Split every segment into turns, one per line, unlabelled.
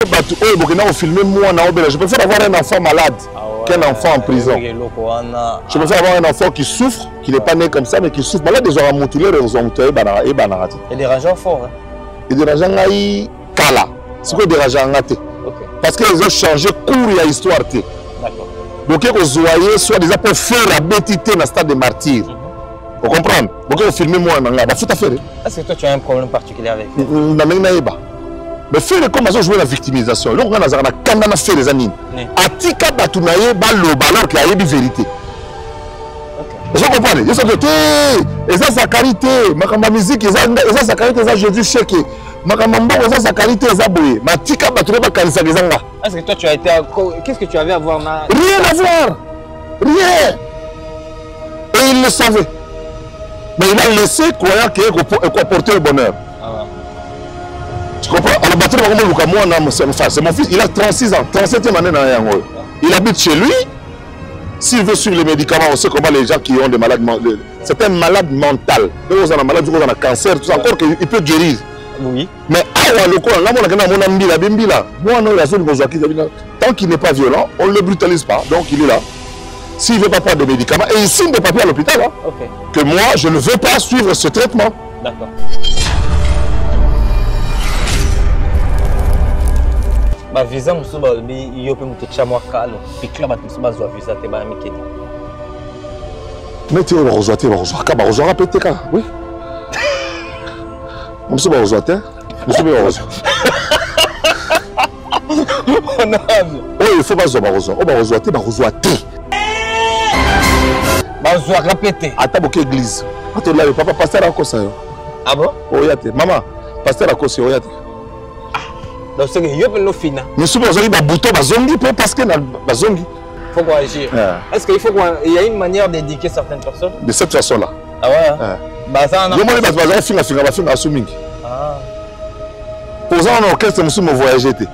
Je préfère avoir un enfant malade qu'un enfant en prison. Je préfère avoir un enfant qui souffre, qui n'est pas né comme ça, mais qui souffre. Malade, ils ont mutilé, ils ont mutilé.
Et des rageants forts.
Et des rageants kala. C'est quoi des rageants? Parce qu'ils ont changé cours et histoire.
D'accord.
Donc, ils ont zoyé, soit déjà pour faire la bêtité dans le stade de martyr. Vous comprenez? Donc, ils ont filmé moi.
Est-ce que toi, tu as un problème particulier avec ça?
Mais faire comme ça jouer la victimisation. Donc on a fait les années. Atika batunaye baloba alors qu'il y a une vérité. Vous comprenez? Ils sont que et ça sa qualité, ma musique et ça sa qualité ça Jésus chèque. Ma mambo ça sa qualité ça boye. Ma tika batunaye ba kanisa gezanga.
Est-ce que toi tu as été qu'est-ce que tu avais à voir là?
Rien à voir. Rien. Et il le savait. Mais il a laissé croyant qu'il apporter le bonheur. Tu comprends? C'est mon fils, il a 36 ans, 37e année dans Yango. Il habite chez lui. S'il veut suivre les médicaments, on sait comment les gens qui ont des malades mentales. C'est un malade mental. Donc, on a un malade, on a un cancer, tout ça, encore qu'il peut guérir.
Oui.
Mais tant qu'il n'est pas violent, on ne le brutalise pas. Donc, il est là. S'il ne veut pas prendre de médicaments, et il signe des papiers à l'hôpital, hein, que moi, je ne veux pas suivre ce traitement.
D'accord. Ba visa musuba bi yope mutecha mwaka lo pikla bat musuba zo visa te ba mikedi.
Mais tu vas rejoindre ka ba rejoindre peut-être oui. Musuba rejoindre musuba rejoindre. Oui, il faut pas zo ba rejoindre. On ba rejoindre ba rejoindre.
Ba zo répéter.
Ata boke église. Ato là papa pasteur a kosa yo.
Ah bon?
Oyate maman pasteur a kosa oyate.
Donc c'est que yope no fina.
Mais souvent ils ba bouton ba zongi parce que na ba zongi.
Faut quoi agir. Est-ce qu'il faut il y a une manière d'éduquer certaines personnes? De
cette façon là.
Ah ouais. Bah ça on a.
Yo moi ba finga assuming.
Ah.
Pour ça on orchestre monsieur me voyager té.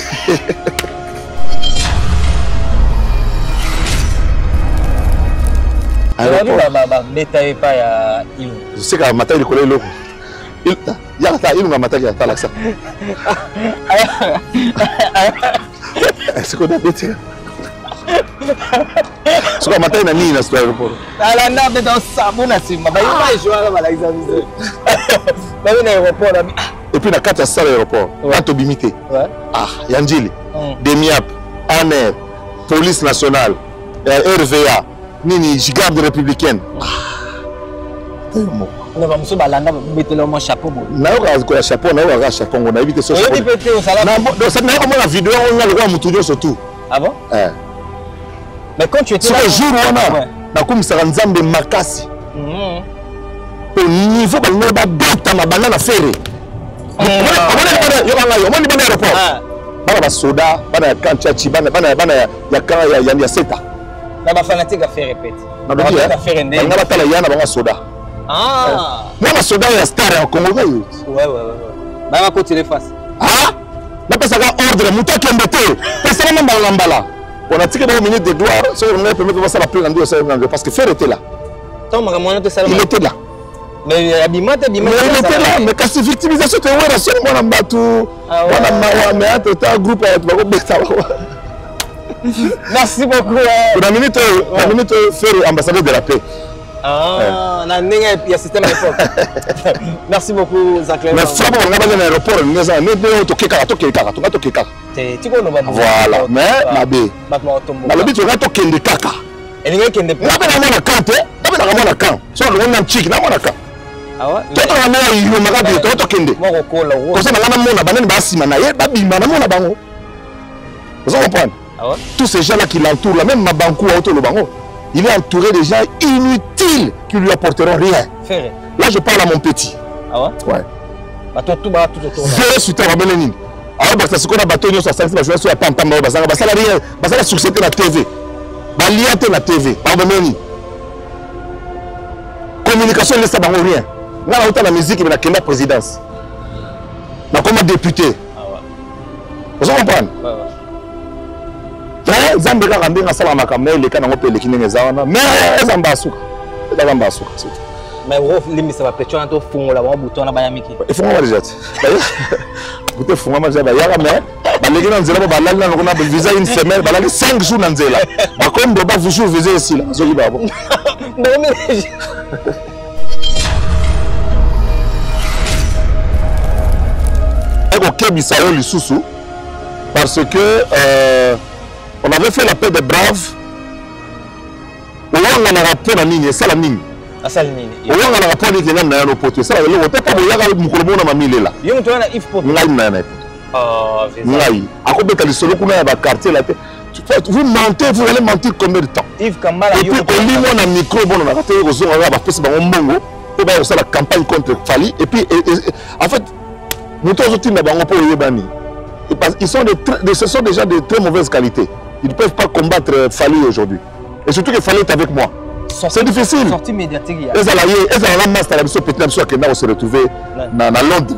Alors bah détaillez pas ya il.
Je sais que matin il collait l'eau. Il y a une matin qui a l'accent. C'est quoi d'habitude? C'est quoi matin il a mis dans l'aéroport?
La nave dans sa bonasima. Bah il va jouer à la examen. Bah il aéroport là.
Et puis la carte à ça l'aéroport. Carte bimité. Ah, Yandjili, Demiap, ANR, Police nationale, RVA, Nini, garde républicaine.
Non, mais monsieur Balanga, mettez-le mon chapeau.
Non, le chapeau, on a chapeau, on a évité ce chapeau.
On
la vidéo, on a le droit de surtout.
Ah bon? Mais quand tu étais
là, le jour où on a comme ça, on a des makasi. Au niveau de la bête, on a banane ferré. On a des aéroports. On a des soda, on a des kanchachi, on a des seta.
On a des fanatiques à faire répéter.
On a des soda.
Ah!
Moi, je suis un star en Congo.
Ouais. Bah, on continue face.
Ah! On a ordre, on a on a tiré une minute de gloire, on a permis de voir ça la plus grande parce que Fer était là. Il était là.
Mais l'habillement, il
était là. Mais quand c'est victimisation, tu es là, c'est moi, on a tout. On a un groupe.
Merci beaucoup.
La minute, Fer, ambassadeur de la paix.
Ah, il y a un système à l'époque. Merci beaucoup, Zachary.
Mais franchement, on a un aéroport, on a un voilà, mais Mabé. Malobi, tu vas te kende kaka.
Et les gens qui ne peuvent
pas. On a un camp, on a un camp. Soit on a un chic, on a un camp.
Ah ouais?
Tu as un magabi, tu as un kende. Comme ça, on a un banane basima, na ye, babima, na mona bango. Vous comprenez?
Ah ouais?
Tous ces gens-là qui l'entourent, là, même Mabankou, auto le bango. Il est entouré de gens inutiles qui lui apporteront rien. Là, je parle à mon petit.
Ah ouais?
Ouais.
Tout autour.
Deux sur terre, Belénine. Alors, parce que on a bateau, on a sorti, on a joué sur la pam-pam, on a rien, on a succès de la TV. On a lié la TV. Pardonnez-nous. Communication, il ne sait pas rien. On a autant la musique, mais on a la présidence. On a comme député.
Ah ouais.
Vous comprenez? Ouais. Zambé a rendu un salaire à Kamel, les canons ont les kinés zana, mais Zambasuka. Mais vous, les mises à pression, on fond là, on bouton à Bayamiki. Il faut qu'on va déjà. Vous te fond à Bayamiki, mais baleki na nzela balali na ngona visa une semaine balali 5 jours na nzela bakomi boba vusu visa ici là zoki babo eko kebisa yo lisusu parce que on avait fait la paix des braves on a rapport na nini ça la nini
asali nini
on a rapport ni kenga na yo poto ça le wote pa boyaka mukolo na mamilela
yo mtu na if poto
ngai na ngai akobeta lisolo kuna ya ba quartier la vous mentez, vous allez mentir combien de temps?
Yves Kambala,
et puis au lit on a micro bon on a raté aux autres on va passer dans mbongo et ben ça la campagne contre Fali et puis en fait nous tous autres na bango pour yebani ils sont ce sont déjà de très mauvaise qualité. Ils ne peuvent pas combattre Fali aujourd'hui. Et surtout que Fali est avec moi. C'est difficile.
Sortie médiatique.
Ils ont la masse la mission peut-être sur que nous se retrouver dans Londres.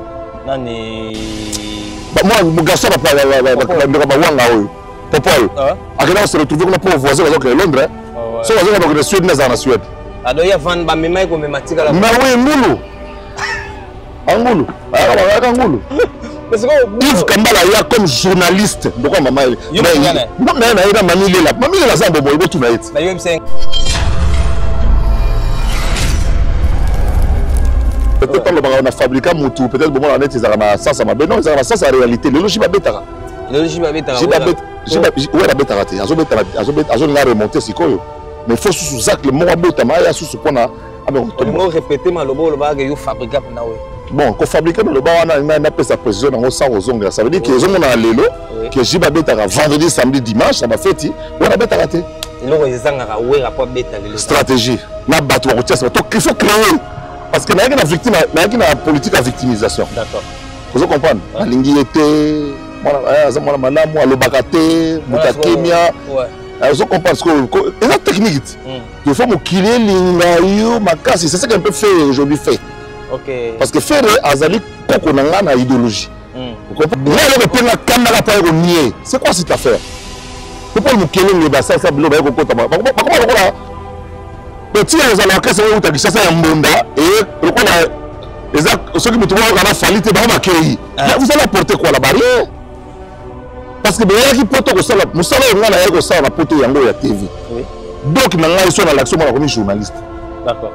Moi mon garçon va Popol. On se retrouve pour voisin à Londres. Si on va dans Suède, dans la Suède.
Alors il y a Van Bamema qui est là.
Mais oui, Moulou. Angoulou. Angoulou. Yves Kambala il y a comme journaliste. Pourquoi maman il a mamie là. Mamie là ça bobo, il veut tout mettre. Peut-être qu'on a fabriqué mon tout, peut-être bon on a net ça ça m'a ben non ça c'est la réalité. Le logis va betara.
Le logis va betara.
Ouais la betara té. Azo na remonter sikoyo. Mais il faut sous Zach le mot betama ya sous point na.
On répéter malobo le bague yo fabriquer na we.
Bon, qu'on fabrique le bas, on a appelé sa précision dans ça aux ongles. Ça veut dire qu'ils ont un lélo, que j'ai pas bêta vendredi, samedi, dimanche, ça m'a fait, on a bêta raté. Stratégie. La bateau, il faut créer. Parce que il y a une victime, il y a une politique à victimisation. D'accord. Vous comprenez? La ligne était, moi, le bagaté, Moutakemia. Vous comprenez ce que c'est la technique. Il faut me killer l'ingayou, ma casse. C'est ça qu'on peut faire aujourd'hui fait.
Okay.
Parce que faire Azali Koko n'a pas idéologie. Vous comprenez? C'est quoi cette affaire? Pourquoi nous killons les bassins, ça bloque avec Koko Tama? Pourquoi petit les allocations sont où tu as ça un monde et ceux qui me trouvent dans la faillite, vous allez apporter quoi la barrière? Parce que les gens qui portent au sol, nous savons que nous avons apporté la TV. Donc, nous avons dans l'action comme journaliste.
D'accord.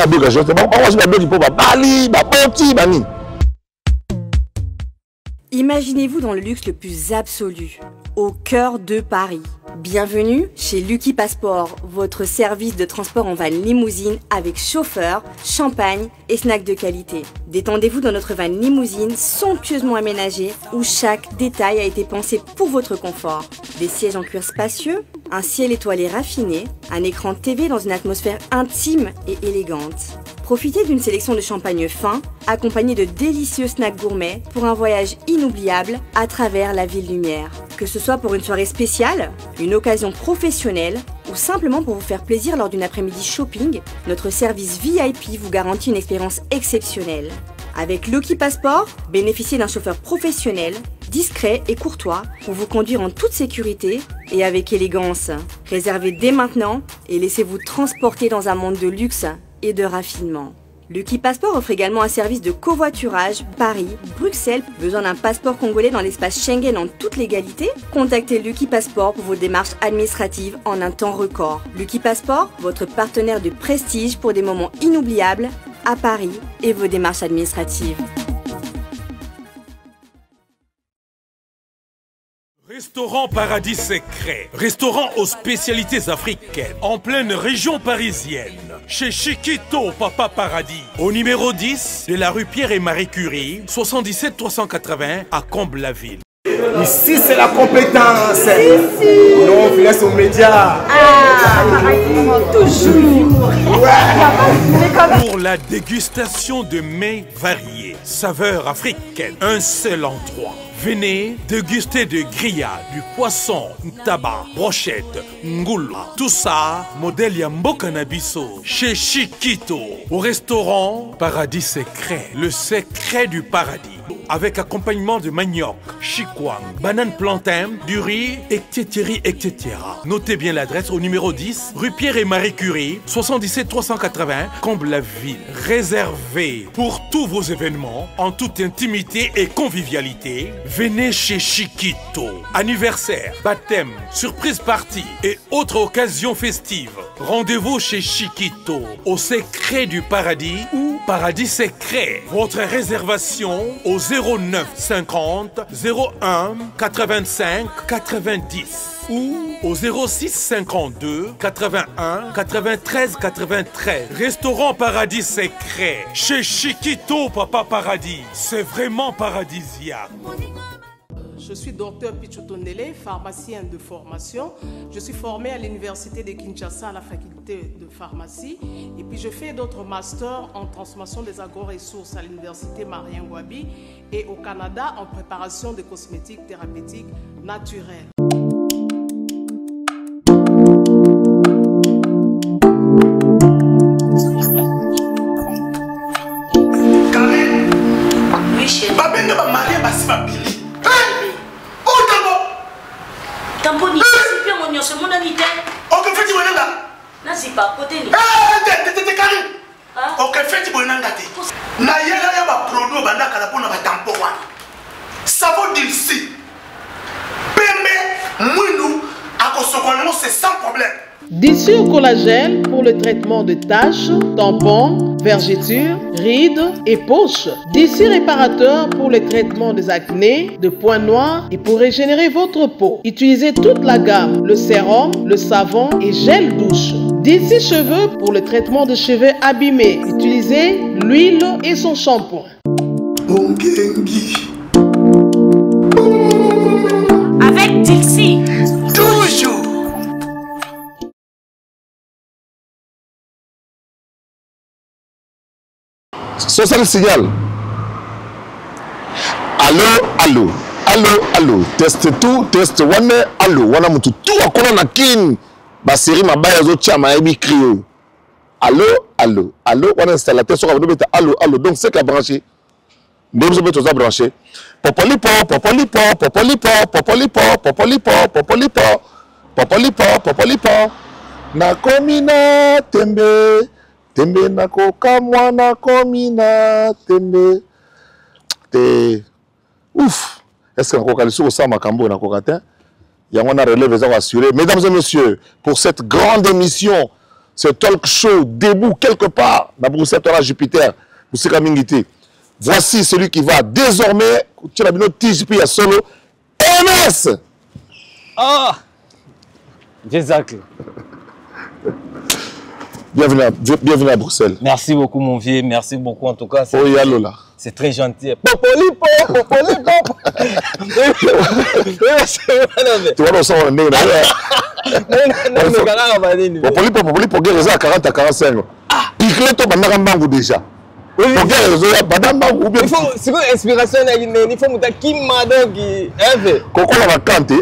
Imaginez-vous dans le luxe le plus absolu, au cœur de Paris. Bienvenue chez Lucky Passport, votre service de transport en van limousine avec chauffeur, champagne et snacks de qualité. Détendez-vous dans notre van limousine somptueusement aménagée où chaque détail a été pensé pour votre confort. Des sièges en cuir spacieux, un ciel étoilé raffiné, un écran TV dans une atmosphère intime et élégante. Profitez d'une sélection de champagne fin, accompagné de délicieux snacks gourmets pour un voyage inoubliable à travers la ville lumière. Que ce soit pour une soirée spéciale, une occasion professionnelle ou simplement pour vous faire plaisir lors d'une après-midi shopping, notre service VIP vous garantit une expérience exceptionnelle. Avec Lucky Passport, bénéficiez d'un chauffeur professionnel, discret et courtois pour vous conduire en toute sécurité et avec élégance. Réservez dès maintenant et laissez-vous transporter dans un monde de luxe et de raffinement. Lucky Passport offre également un service de covoiturage Paris, Bruxelles. Besoin d'un passeport congolais dans l'espace Schengen en toute légalité? Contactez Lucky Passport pour vos démarches administratives en un temps record. Lucky Passport, votre partenaire de prestige pour des moments inoubliables à Paris et vos démarches administratives.
Restaurant Paradis Secret, restaurant aux spécialités africaines, en pleine région parisienne, chez Chiquito Papa Paradis, au numéro 10 de la rue Pierre et Marie Curie, 77 380 à Comble-la-Ville.
Ici c'est la compétence. Non, on laisse aux médias.
Toujours.
Pour la dégustation de mets variés, saveurs africaines, un seul endroit. Venez déguster de grillades, du poisson, tabac, brochette, ngoula. Tout ça, modèle Yambo Canabiso, chez Chiquito, au restaurant Paradis Secret, le secret du paradis. avec accompagnement de manioc, chikwang, banane plantain, du riz, etc. etc. Notez bien l'adresse au numéro 10, rue Pierre et Marie Curie, 77 380, Comble-la-Ville. Réservé pour tous vos événements, en toute intimité et convivialité, venez chez Chiquito. Anniversaire, baptême, surprise party et autres occasions festives. Rendez-vous chez Chiquito, au secret du paradis ou paradis secret. Votre réservation au 09 50 01 85 90 ou au 06 52 81 93 93. Restaurant Paradis Secret. Chez Chiquito, Papa Paradis. C'est vraiment paradisiaque.
Je suis docteur Pichotondele, pharmacien de formation. Je suis formé à l'université de Kinshasa à la faculté de pharmacie. Et puis je fais d'autres masters en transformation des agro-ressources à l'université Marien Ngouabi et au Canada en préparation de cosmétiques thérapeutiques naturelles.
Tamponi, c'est bien mon c'est mon ami.
Ok, fais-tu bonheur là?
Non, c'est pas côté.
T'es carré. Ok, fais-tu bonheur là? Na yela ya ba produit banda kala pona ba tampon wana. Savon d'ici. Pembe, mwindu, akosokono c'est sans problème.
Dissure collagène pour le traitement de taches, tampons, vergetures, rides et poches. Dissure réparateur pour le traitement des acnés, de points noirs et pour régénérer votre peau. Utilisez toute la gamme, le sérum, le savon et gel douche. Dissure cheveux pour le traitement de cheveux abîmés. Utilisez l'huile et son shampoing.
Avec Dixie.
Toujours.
C'est ça le signal. Allô, allô, allô, allô. Teste tout, teste one, allô. Wana mutu tout à quoi on a kin. Ba série ma baille aux chama ebi crio. Allô, allô, allô. On installateur sur la bête. Allô, allô. Donc c'est qu'à brancher. Nous sommes tous à brancher. Popolipo, popolipo, popolipo, popolipo, popolipo, popolipo, popolipo, popolipo. Na komina tembe. Tembe na koka mwana komina tembe. Te ouf. Est-ce que na koka liso ça makambo na koka te? Yango na relève les assurés. Mesdames et messieurs, pour cette grande émission, ce talk show debout quelque part dans Bruxelles à Jupiter, Moussika Mingiti. Voici celui qui va désormais, tu as bien TJP à solo MS.
Ah, Jézac.
Bienvenue à Bruxelles.
Merci beaucoup mon vieux, merci beaucoup en tout cas.
Oh Yalola.
C'est très gentil. Popolipo, popolipo.
Tu vois dans son nez là. Popolipo, popolipo, guerre à 40 à 45. Piqué toi pendant un déjà. Il
faut, c'est quoi l'inspiration? Il faut que tu aies
Coco la vacante.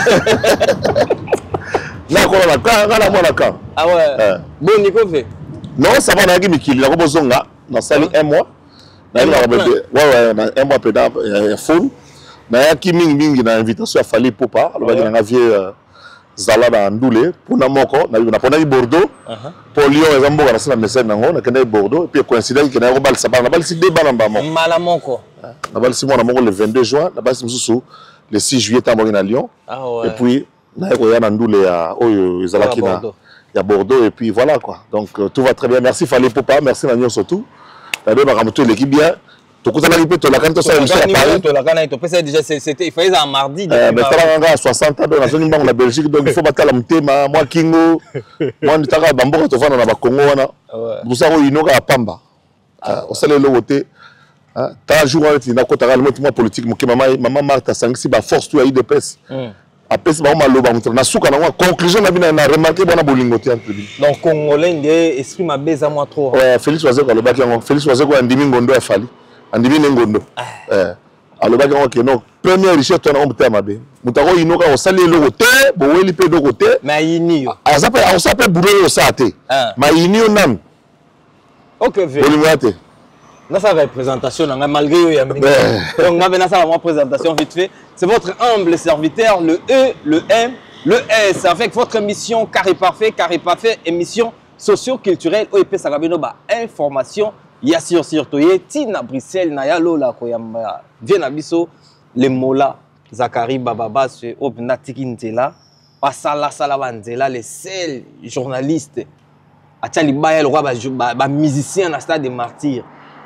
Là,
ah ouais. Bon, Nico fait.
Non, ça va, on Mikili. La Robozonga, dans salle un mois. Ouais, un mois pédale, full. Na qui ming na invitation à Fali Popa, le bagage na vieux Zala na Ndoulé, pour na moko, na pona Bordeaux. Pour Lyon et Zambo na message nango, na kena Bordeaux et puis coïncidence que na robal sabana, na bal si débat na mbamo.
Malamoko.
Na bal si mo na moko le 22 juin, na bal si mususu le 6 juillet tambo na Lyon. Ah ouais. Et puis na ko ya na Ndoulé à oyo ezalaki na ya Bordeaux et puis voilà quoi. Donc tout va très bien. Merci Fali Popa, merci Nagnon surtout. La deux baramoto l'équipe bien. Tu as dit que tu as dit que tu as
déjà c'était il fallait un mardi.
Mais tu as 60 ans dans la Belgique, donc il faut battre la montée. Moi, Kingo, moi, tu as Bambo, tu as fait Congo. Vous savez, il y a Pamba. Au salaire de l'auté. Tu as joué avec une côté politique. Maman Martha Sangsi, force tu as eu de pèse. Après, c'est vraiment le bas. Na souka na conclusion na bina na remarqué bona bolingoté entre lui.
Donc congolais ndé esprit ma beza moi trop.
Ouais, Félix Wazeko le baki ngo. Félix Wazeko andimi ngondo ya fali. Andimi ngondo. Alors baki ngo non. Première richesse to na mutema mabe. Mutako inoka osali le côté, bo weli pe do côté.
Mais yini yo.
On s'appelle boulot yo sa té. Mais yini yo nam.
OK,
bolingoté.
Dans sa représentation, malgré eux, donc on a une présentation vite fait. C'est votre humble serviteur, le E, le M, le S, avec votre émission Carré Parfait, émission socio-culturelle, OEP Sarabeno, information, Yassir Sirtoye, Tina Bruxelles, Nayalo, la Koyamba, Vienabiso, les Mola, Zakari Bababa, Obnatiki Ntela, Pasala Salabanzela, les seuls journalistes, Atchali Baya, le roi, musicien à stade des martyrs.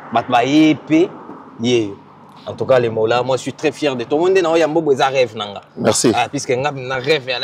En tout cas, les mots là, moi je suis très fier de tout le monde. Il y a beaucoup de rêves.
Merci.
Puisque il y a un rêve, il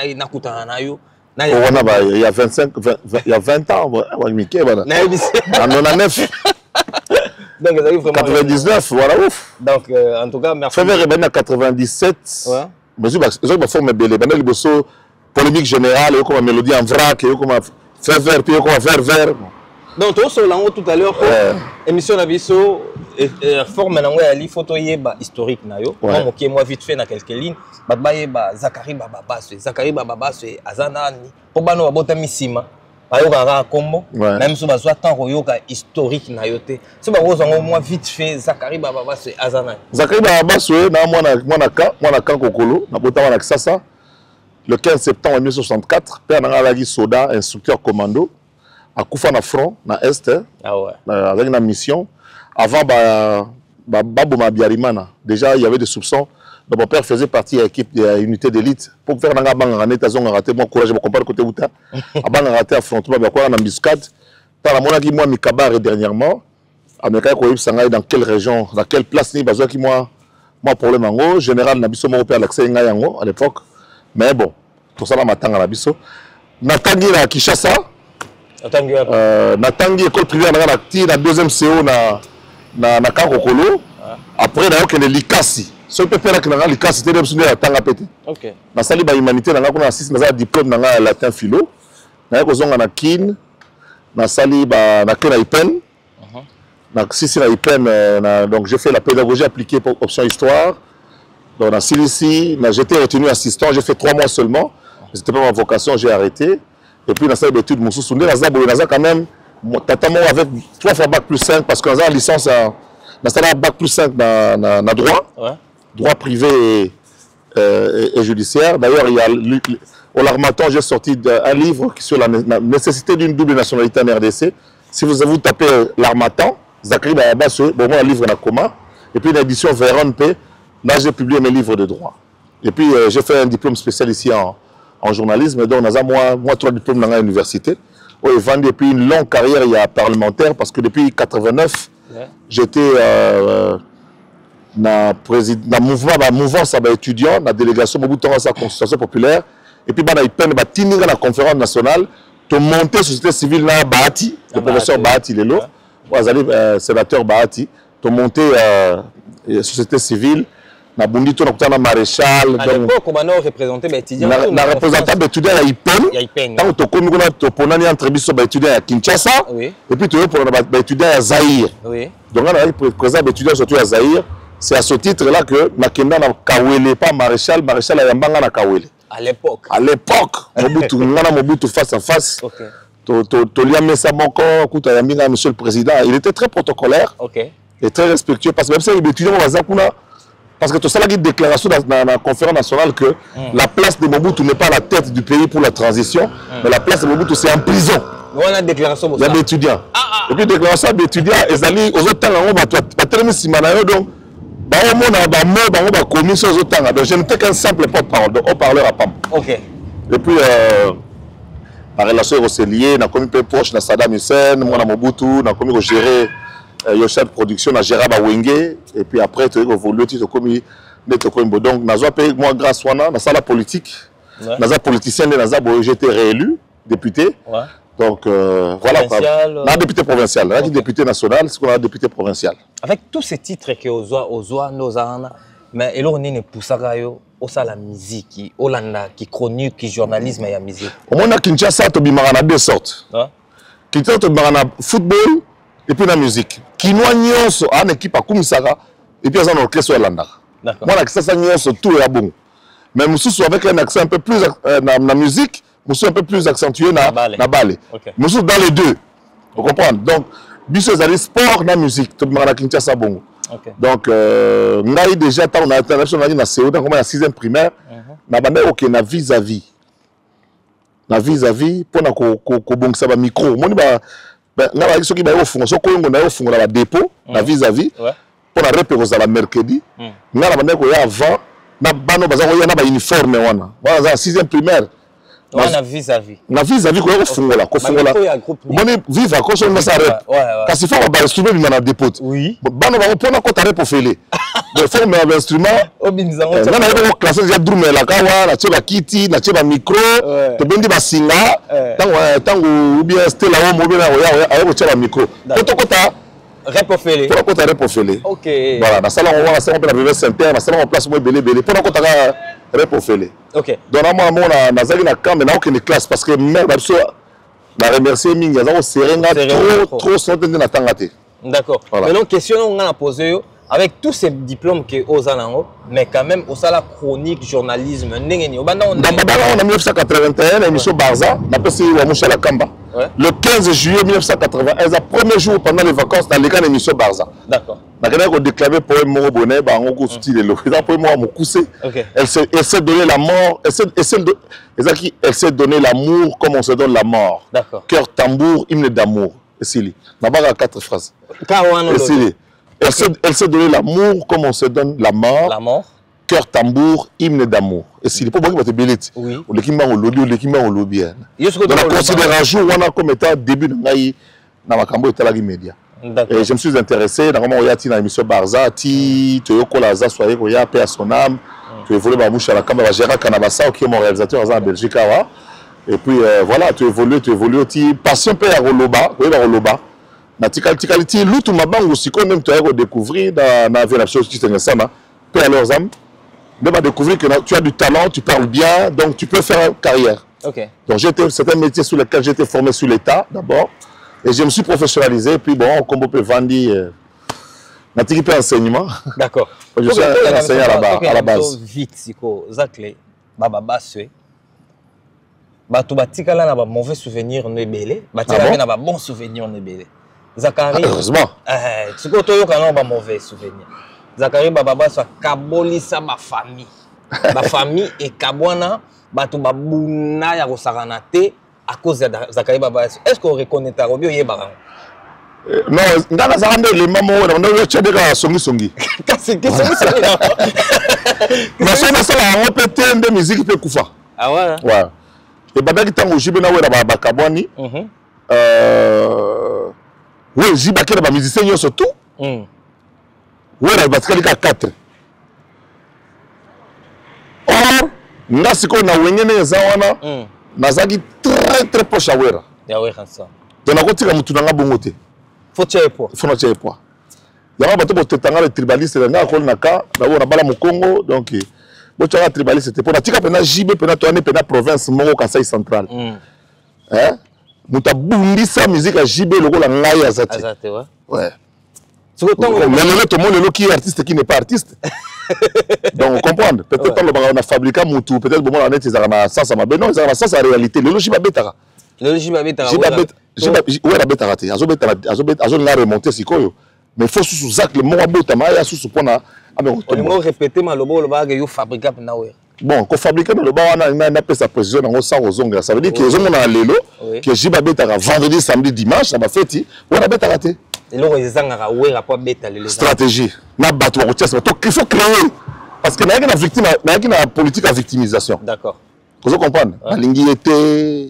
y a 20 ans, on a 9.
Donc,
99, voilà, ouf.
Donc, en tout cas, merci.
Février 97, je vais faire mes belles. Polémique générale, comme mélodie en vrac, comme faire vert, puis comme faire vert.
Donc, tout à l'heure, émission Nabiso, forme une photo historique. Moi, vite fait, dans quelques lignes. Zakari Bababa, c'est Azana. Pour nous, Botamissima. Même si on a temps historique. Si on a vite fait, Zakari Bababa, c'est Azana.
Zakari Bababa, c'est le 15 septembre 1964, Père Nangalagi Soda, instructeur commando. À Koufa na front, na Est, avec une mission. Avant, Babouma Biarimana, déjà il y avait des soupçons. Donc, mon père faisait partie de l'équipe de l'unité d'élite. Pour faire un raté, mon courage, je me compare côté Outa. Avant de rater affrontement, il y a une embuscade. Par la monnaie qui m'a mis Kabar dernièrement, Américain dans quelle région, dans quelle place, il y a moi problème en haut. Général Nabiso, mon père, l'accès à l'époque. Mais bon, tout ça, là, m'attend à Nabiso. Natangi à Kinshasa. Natangi école primaire na la deuxième CO na Kakokolo. Après d'ailleurs que les Likasi. Ce que peut faire que na Likasi c'était même à tanga pété. OK. Na sali ba humanité na ko na 6 na diplôme na latin philo. Na ko zonga na kin na sali ba na ko na IPEN. Na 6 na IPEN donc j'ai fait la pédagogie appliquée pour option histoire. Donc na Silici, j'étais retenu assistant, j'ai fait 3 mois seulement. C'était pas ma vocation, j'ai arrêté. Et puis, dans cette étude, je suis quand même, avec 3 fois bac plus 5, parce que j'ai une licence, dans bac plus 5 dans droit, droit privé et judiciaire. D'ailleurs, il y a au Larmaton, j'ai sorti un livre sur la nécessité d'une double nationalité en RDC. Si vous tapez Larmaton, Zakari Bababa, bon, moi, un livre en coma. Et puis, une édition Véron P, là, j'ai publié mes livres de droit. Et puis, j'ai fait un diplôme spécial ici en journalisme, donc on a moi 3 diplômes dans l'université. J'ai vendu depuis une longue carrière il y a parlementaire parce que depuis 89, j'étais dans le mouvement étudiant, dans la délégation de la Constitution populaire. Et puis il y a la conférence nationale, de monter la société civile dans Bahati, le professeur Bahati Lelo, sénateur Bahati, de monter la société civile. Na Bundito na maréchal.
À l'époque, on a représenté les étudiants.
Na représentant d'étudiants à IPEN. Tant que tu connais que tu as entrevue des étudiants à Kinshasa. Et puis tu as des étudiants à Zaïre. Donc on a représenté des étudiants surtout à Zaïre. C'est à ce titre-là que Makenda na Kawele, pas maréchal, maréchal à Yambanga na Kawele.
À l'époque.
À l'époque. Mobutu face à face. Tolia Messa Moko, monsieur le président, il était très protocolaire et très respectueux parce que même si les étudiants parce que tout ça, il y a une déclaration dans la conférence nationale que la place de Mobutu n'est pas à la tête du pays pour la transition, mais la place de Mobutu, c'est en prison.
Il y a une déclaration.
Il y a des étudiants. Et puis, déclaration d'étudiants, ils allaient aux autres temps, donc, je n'étais qu'un simple porte-parole, donc haut-parleur à PAM. Et puis, la relation est liée, on a commis peu proche de Saddam Hussein, moi, Mobutu, on a commis gérer. Chef de production na Gérard Bawenge et puis après tu as évolué tu as commis donc nazo payé moi grâce wana na sala politique naza politicien naza j'étais réélu député donc voilà na député provincial na député national c'est qu'on a député provincial
avec tous ces titres que ozoa nozana mais elo nini pusaka yo osa la musique olanda qui chronique qui journalisme et musique
au moins na Kinshasa to bimara na deux sortes Kinshasa to bimara na football et puis la musique. Qui nous nyonso en équipe à Kumisaka et puis en orchestre à Landa. Moi la ça nyonso tout est bon. Mais nous sommes avec un accent un peu plus dans la musique, nous sommes un peu plus accentué dans la balle. Nous sommes dans les deux. Vous comprenez? Donc biso ezali sport na musique to bimaka na Kinshasa bongo. Donc ngai déjà tant on a international na CO donc comme na 6e primaire na bande OK na vis-à-vis. Na vis-à-vis pour na ko bongisa ba micro. Moni ba na ba soki ba yo fungo so ko ngo na yo fungo la dépôt na vis-à-vis pour na repérer za la mercredi. Na bande ko ya avant na bano baza ko ya na ba uniforme wana. Voilà za 6e primaire.
Na vis-à-vis.
Na vis-à-vis ko fungola ko fungola. Moni viva ko so na sa rep. Kasi faut ba instrument bi na dépôt. Oui. Bano ba ko na ko tare pour fele. De forme un instrument.
Obinzango.
Na na ko classe ya drum la kawa na cheba kiti na cheba micro. To bendi ba singa. Tango ou bien stela o mo bien ya ayo cheba micro. To ko ta
repofele.
Pour ko ta repofele.
OK.
Voilà, na salon on va ça on peut la vivre Saint-Pierre, na salon en place mo belé. Pour ko ta repofele.
OK.
Donc moi na zali na camp mais na aucune classe parce que mère babso na remercier mingi za ko serenga trop sorte na tangate.
D'accord. Maintenant question on a posé avec tous ces diplômes que Ozanango mais quand même au sala chronique journalisme ndengeni obanda on
en 1981 l'émission Barza na pesi wa Mouchala Kamba. Le 15 juillet 1981 le premier jour pendant les vacances dans l'école l'émission Barza.
D'accord.
Na kana ko déclamer poème Moro Bonnet ba ngoko style le poème Moro Mokuse. Elle s'est donné la mort, elle s'est donné l'amour comme on se donne la mort.
D'accord.
Cœur tambour hymne d'amour. Essili. Na ba 4 phrases. Essili. Elle s'est donné l'amour comme on se donne la mort.
La mort.
Cœur tambour hymne d'amour. Essili. Pour moi te belite.
Oui.
Le kimba au lobby. Donc la considération wana comme étant début de ngai na makambo etalaki média. Et je me suis intéressé dans comment oyati na émission Barza ti Toyoko Laza soyez ko ya paix à son âme. Tu évolues ba Mouchala Kamba ba Gérard Kanabassa qui est mon réalisateur en Belgique awa. Et puis voilà, tu évolues ti passion paix à Roloba, oui ba Roloba. Na tikaliti lutu mabango siko même tu as découvrir dans la vie la chose qui te sana paix à leurs âmes. De va découvrir que tu as du talent, tu parles bien, donc tu peux faire carrière.
OK.
Donc c'est un métier sur lequel j'ai été formé sur l'État d'abord. Et je me suis professionnalisé, puis bon, comme on peut vendre, on a tiré enseignement.
D'accord.
Je suis enseignant à la base.
Vite, Siko, Zakle, Baba Baswe. Batou Batikala n'a pas mauvais souvenir, ne belé. Batikala n'a pas bon souvenir, ne belé. Zakari.
Heureusement.
Siko Toyo n'a pas mauvais souvenir. Zakari Baba Baswe, Kabolisa ma famille. Ma famille et Kabwana, Batou Babouna Yarosaranate. À cause de Zakari Baba, est-ce qu'on reconnaît ta robio Yebaran?
Non, dans la zone les mamans, on a eu des songi.
Qu'est-ce que c'est?
Mais ça, on peut péter des musiques qui koufa.
Ah ouais?
Ouais. Et pendant que tu as joué dans le Kabwani, oui, j'ai baqué dans la musicien surtout. Oui, la Batkali 4. Or, nous avons eu nazaki très proche à Wera.
Yawera ça.
Donc on a mutu nanga bongote.
Faut tirer poids.
Faut tirer poids. Yama bato botetanga les tribalistes na ko naka na bala mu Congo donc bo tanga tribaliste c'était pour na tika pena JB pena to ane pena province moko Kasai central. Hein? Muta bundisa musique à JB lokola ngai azati.
Azati ouais.
Ouais.
Mais
tout le monde qui est artiste qui n'est pas artiste. Donc on comprend. Peut-être on a fabriqué Moutou, peut-être bon on a été dans ça ma ben non, ça c'est la réalité. Le logique va betara.
Le logique va betara.
Ouais la betara té. Azo na remonter sikoyo. Mais il faut sous Zach le mot abotama ya sous pona.
On m'a répété malobo le bague yo fabriqué na ouais.
Bon, qu'on fabrique le bas on a appelé sa position dans ça aux ongles. Ça veut dire que les hommes on a lelo que jiba betara vendredi, samedi, dimanche, ça va faire on a betara té. Stratégie. Il faut créer. Parce que il y a une politique à victimisation.
D'accord.
Vous comprenez? La ligne était,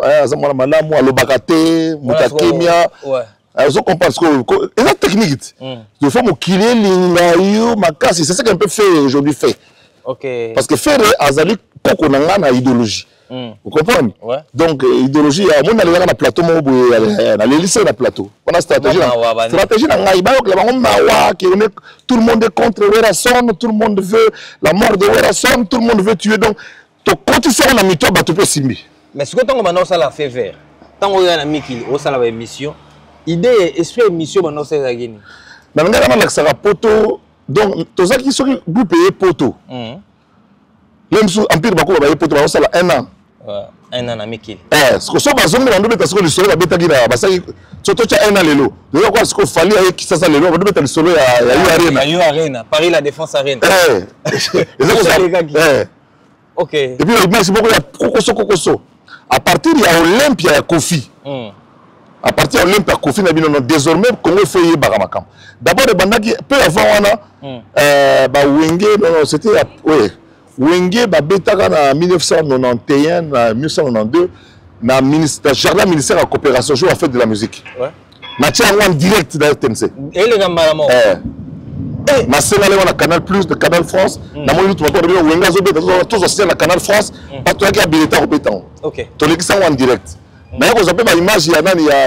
vous comprenez? Il y a technique. Il faut qu'il y ait c'est ça qu'on peut faire aujourd'hui. Parce que faire azali une idéologie. Vous comprenez? Ouais. Donc, idéologie, on a le plateau, on a les lycées de plateau. On a stratégie. Stratégie, tout le monde est contre Werrason, tout le monde veut la mort de Werrason, tout le monde veut tuer. Donc, quand tu sors la mytho, tu peux s'y.
Mais ce que tu as ça la fait vert. Tant qu'on a mis qu'il y a une émission, idée, esprit émission, maintenant c'est la Guinée.
Mais on a ça la poto. Donc, tous ceux qui sont payés poto. Même si Empire Bako va payer poto, on a 1 an.
Un an à Mikil.
Ce que soit bazongo na ndobe parce que le soleil va betaki na basaki Surtout tu as un an lelo. Déjà quoi ce qu'il fallait avec qui ça lelo, on doit mettre le solo à Arena.
Il y a Arena, Paris la Défense Arena. OK.
Et puis merci beaucoup il y a Kokoso. À partir il y a Olympia il y a Kofi. À partir de l'Olympia Kofi na bino désormais Congo fait Baramakam. D'abord le bandaki peu avant on ba Wenge non c'était oui. Wenge ba betaka na 1991 na 1992 na ministère jardin ministère de coopération je fait de la musique. Ouais. Na tia en direct dans TMC.
Et le gambalamo.
Ma sœur allait na Canal Plus de Canal France. Na moi tout encore Wenge zo beta tous aussi na Canal France. Pas toi qui habilité au béton. OK. To l'équipe ça en direct. Mais quand on appelle ma image il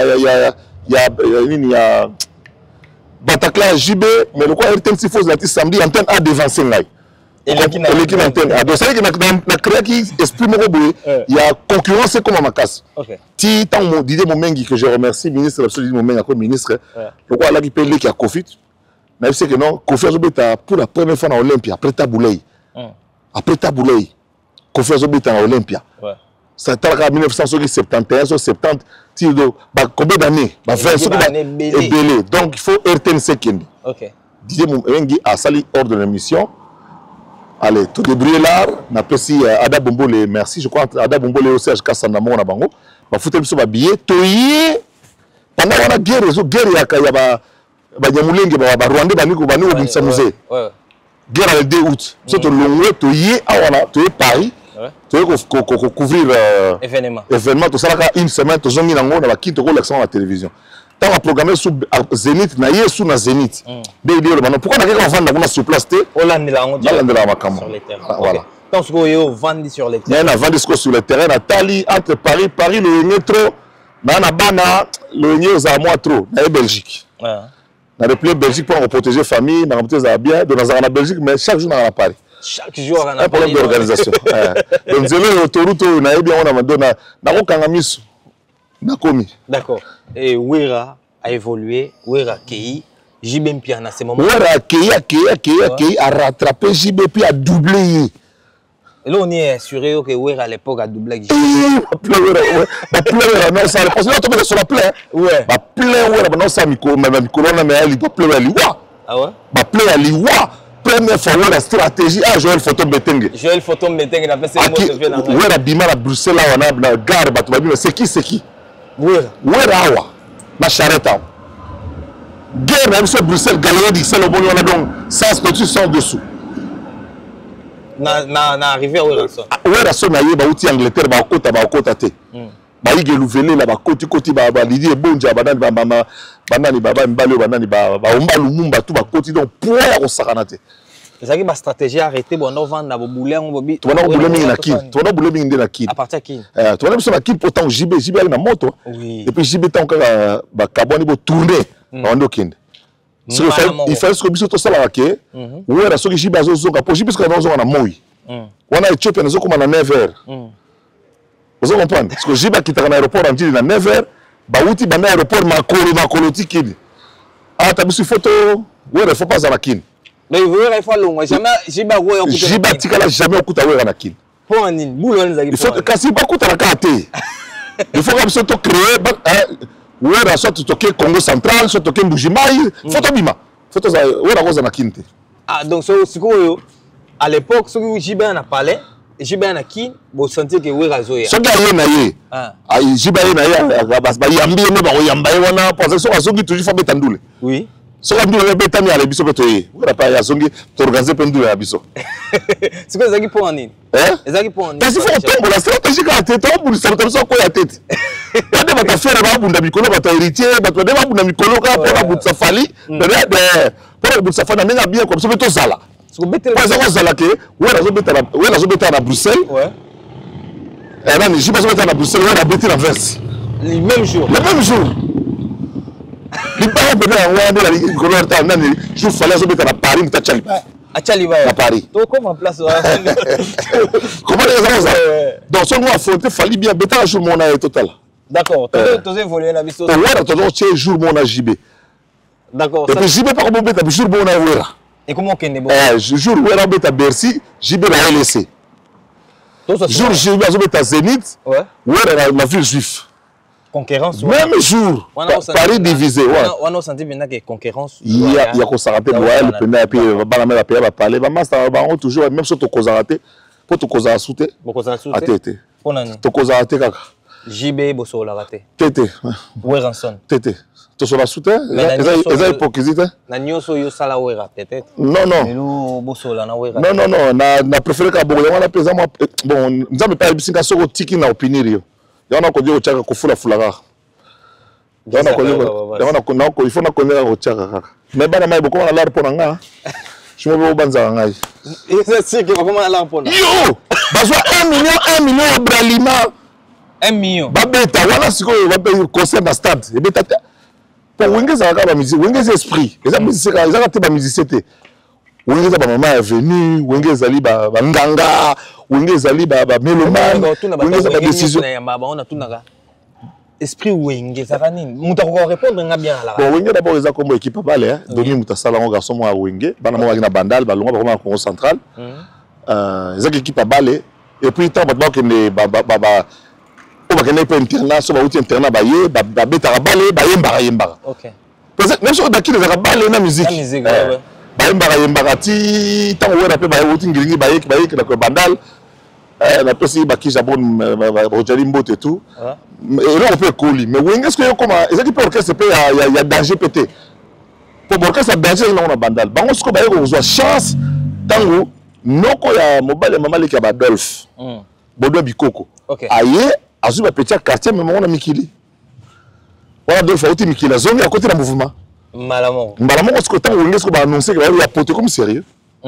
y a Bataclan JB mais le quoi RTMC faut la samedi antenne A devant Sengai. Et l'équipe antenne A. Donc ça veut dire que na créé qui esprit mo boye il y a concurrence comme ma casse. OK. Ti tant mon Didier Momengi que je remercie ministre absolument Momengi comme ministre. Le quoi là qui paye qui a Covid. Mais c'est que non Kofi Azobeta pour la première fois en Olympia après Taboulay. Après Taboulay Kofi Azobeta en Olympia. Ouais. Ça a 1971, 70, combien d'années 20 années. Donc il faut RTNC Kendi. Ok. Didier Momengi a sali hors de l'émission. Allez, tout débrouiller l'art. On appelle ici Ada Bombole, merci. Je crois Ada Bombole aussi, je casse en amont, bango. On fout sur ma billet. Toyé. Pendant la guerre, il y a Banyamulenge, Rwanda, Baniko, Baniko, Binsamuse. Guerre le 2 août. Surtout le Toyé, Toyé Paris. Tu veux couvrir événement, tout ça là une semaine, tu as mis dans la quinte de l'accent à la télévision. Tant à programmer sous Zénith, na yé sous na Zénith. Pourquoi on a vendre sur place té?
Hollande la on dit. Hollande la makam. Sur les terrains. Voilà. Tant ce qu'on yo vendre sur les terrains.
Il y a vendre sur les terrains à Tali entre Paris le métro, na bana le nier aux amois trop, na Belgique. Na replier Belgique pour protéger famille, na protéger bien, de na Belgique mais chaque jour na Paris.
Chaque jour, on a
un problème d'organisation. Donc,
d'accord. Et Wera a évolué, Wera a accueilli, JB Mpia à ce moment.
Wera a accueilli, a rattrapé JB puis a doublé.
Et là, on est assuré que Wera à l'époque a doublé JB.
Non, ça parce que là, on sur la plaie. Ouais. Plein Wera, non, ça, mais il va pleurer à l'Iwa. Ah ouais? Pleurer à l'Iwa. Première fois, la stratégie, Joël Photo Beteng.
Joël Photo Beteng, il a fait ses mots de vie.
Oui, la Bima à Bruxelles, on a la gare, c'est qui? Oui, Awa, la charrette. Guerre, même sur Bruxelles, Galerie d'Ixelles, on a donc 100 statuts sans dessous.
Na arrivé à Werason.
Werason, il y a outil Angleterre, il y a côté à il y a l'ouvelé, là, côté, l'idée est bonne, banani, baba, mbalo, banani, lumumba, tout, côté, donc, pour on s'arrête.
C'est ça qui ma stratégie arrêté, bon, on vend na boulé, on bobi.
Tu vas boulé mingi na kin, tu vas boulé mingi na kin.
À partir kin.
Tu vas sur la kin pourtant JB elle na moto. Oui. Et puis JB tant que ba carbone bo tourner, on do kin. Il fait ce que biso to sala ke. Ouais, la so que JB azo ka po JB ce que na zo na moi. Wana Ethiopia na zo comme na 9h. Vous comprenez? Parce que JB qui est dans l'aéroport en dit na 9h, ba outi ba na aéroport makolo tikini. Ah, tu as mis photo, ouais, il faut pas à la kin.
Mais vous voyez, il faut long. Jiba
tikala jamais okuta wera na kin.
Pour un in, boulot
il faut que si pas okuta na kate. Il faut comme ça to créer wera soit toquer Congo central, soit toquer Mbujimai, photo bima. Photo za wera koza na kinte.
Ah donc ce que à l'époque ce que Jiba na parlé, Jiba na kin, vous sentez que wera zoya.
Ce gars na ye. Ah Jiba na ye ba yambi no ba yamba wana parce que so toujours faut betandule. Oui. Si on a dit que tu as dit que tu as organisé un biso.
C'est quoi ça qui pour en ligne? C'est ça qui pour en ligne.
Parce qu'il faut la stratégie que tu as fait, pour ça tu as la tête. Tu as fait un mikolo, tu as héritier, tu as fait un mikolo, tu as fait un safali, tu as fait un safali, tu as bien comme ça, tu as fait à Bruxelles. Et là, je vais à Bruxelles, on a fait la veste.
Le même jour.
Le même jour. Les parents je fallait à Paris,
à Tchaliba.
À Paris.
Comment place
comment les ça? Donc, si on a affronté, il fallait bien bêter un jour mon âge total.
D'accord. Tu as évolué la vie.
Tu as un jour mon âge JB.
D'accord.
Et puis JB, par contre, tu as un jour mon âge.
Et comment on est bon?
Jour où on est à Bercy, JB l'a laissé. Jour JB à Zénith, où on est la ville juive.
concurrence.
Même jour. Paris divisé.
On a senti maintenant que concurrence.
Il y a qu'on s'arrête le pendant et puis la paix va parler. Master baron toujours même sur to cause arrêté. Pour to cause sauter. À tété. To cause arrêté kaka.
JB bosso la raté.
Tété.
Weranson.
Tété. To sur la sauter. Eza hypocrisie.
Na nyoso yo sala wera peut-être.
Non non.
Lelo bosso la na wera.
Non non non, na préféré ka bogo na pesa moi bon, nzambe pa bisinga soko tiki na opinion yo. Il y a ko chaka ko fula fulaga. Il faut na connaître ko chaka. Mais bana mai boko na lar ponanga. Je me veux banza ngai.
C'est que comment na lar ponanga.
Yo! Bazwa 1 million Bralima.
1 million.
Babeta wala siko ba payer concert na stade. Et beta pour wengeza ka ba musique, wengeza esprit. Les musique ça ka ba musicité. Wengeza ba maman est venu, wengeza li ba nganga, wengeza li ba meloman, wengeza ba décision.
On a tout naga. Esprit wengeza ka nini? Muta ko répondre nga bien là.
Bon, wengeza d'abord eza comme équipe balé hein. Doni muta sala ngo garçon mo wenge, bana mo na bandal, ba longa ba ko Congo central. Eza équipe balé et puis tant ba que ne ba on va gagner pas internat, so ba outil internat ba ye, ba beta balé, ba yemba. OK. Peut-être même sur daki les balé na musique.
La musique ouais.
Ba ti tant on rappelle ba outil ngiringi ba yek na ko bandal. Na pesi ba ki jabon Rojali Mbote et tout. Et là on peut coller. Mais wenge est-ce que comment est-ce que pour orchestre il y a danger pété. Pour orchestre danger na on bandal. Ba on ce ko ba yo zo chance tango noko ya mobile mama leki ba Adolphe. Bodo Bikoko. Aye azuba petit quartier mais on a Mikili. Voilà deux fois outi Mikili zone à côté de la mouvement. Malamon ce que tango wenge ce ko ba annoncer que il y a poté comme sérieux.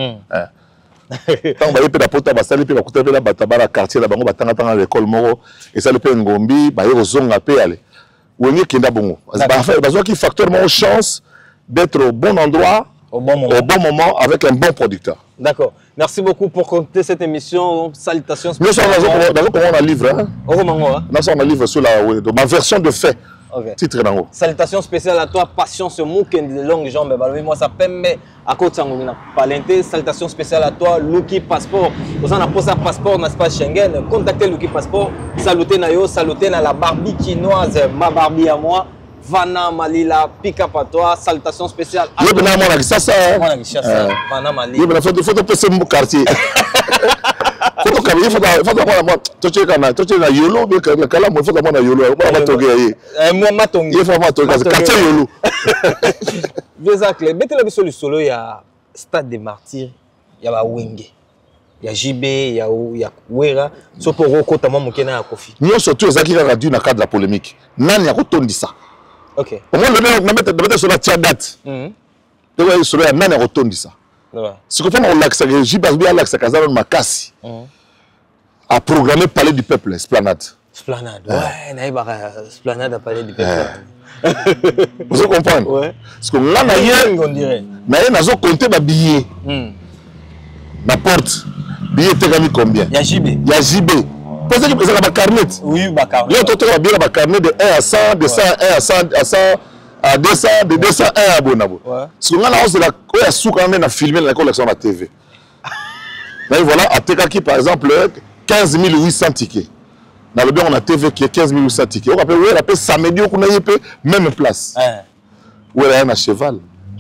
Tant ba yepe da pota ba sali pe ba kuta pe la batabara quartier la bango batanga tanga l'école moko et ça le pe ngombi ba yero zonga pe ale wenge kenda bongo bazwa ki facteur mon chance d'être au bon endroit au bon moment avec un bon producteur.
D'accord. Merci beaucoup pour compter cette émission. Salutations.
Nous sommes comment on a livre hein. Nous sommes en livre sur ma version de fait.
Okay.
Titre dans haut.
Salutations spéciales à toi, passion ce mot qui de longues jambes. Moi ça permet à côté de Palente. Salutations spéciales à toi, Luki Passport. Vous en avez posé un passeport n'est-ce pas Schengen. Contactez Luki Passport. Salutez Nayo, salutez na la Barbie chinoise, ma Barbie à moi. Vana Malila, pick up à toi. Salutations spéciales.
Il y a ça.
Vana Malila.
Il faut te passer mon quartier. Faut que na yolo be kala mo faut na yolo ba toge
moi matongi
il faut toge quartier yolo
Vezacle betela biso le solo ya stade des martyrs ya ba wenge ya JB ya Wera so pour okota mo mokena ya Kofi
nyo surtout ezaki ka radio na cadre de la polémique nani ya kotondisa. OK au moins le mettre sur la date donc solo ya nani ya kotondisa. Ce que on l'axe JB bien l'axe kazalo makasi à programmer Palais du Peuple, Esplanade.
Esplanade, ouais, naïba Esplanade à Palais du Peuple.
Vous comprenez?
Ouais.
Parce que là, on dirait. Mais on a compté ma billet. Ma porte. Billet est combien?
Il y a JB.
Il y a JB. Parce que vous avez ma carnet.
Oui, ma carnet.
Il y a un billet ma carnet de 1 à 100, de 101 à 100, à 200, de 201 à Bonabo. Parce que là, on a sous quand même à filmer la collection de la TV. Mais voilà, à Tekaki par exemple, 15 800 tickets. Dans le bien, on a TV qui est 15 800 tickets. On appelle samedi, on a même place. Où est un cheval?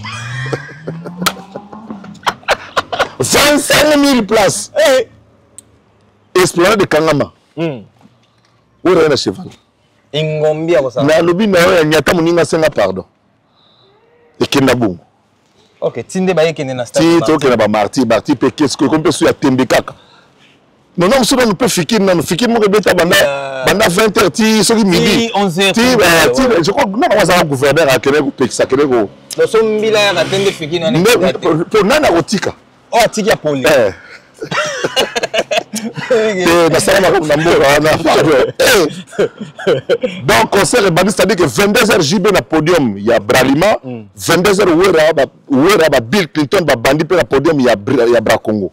25 000 places. Esplanade de Kangama. Où est un cheval?
Ingombi à ça.
Mais le but, il y a un senga pardon. Et Kendabou.
Ok, Tinde Baye qui est dans stade.
Tinde qui est dans Marty, qu'est-ce que qu'on peut sur Tembekaka. Non, non, si on peut fiquer, non, fiquer mon bébé pendant 20h, ce qui midi.
11h.
Je crois que non, on va gouverneur à Québec ou Pexa Québec.
Le son mila à tendre fiquer dans
les. Pour nana rotika.
Oh, tika poli.
Donc, concert est bandit, c'est-à-dire que 22h JB na podium, il y a Bralima, 22h Wera, Bill Clinton, bandit pe na podium, il y a Bracongo.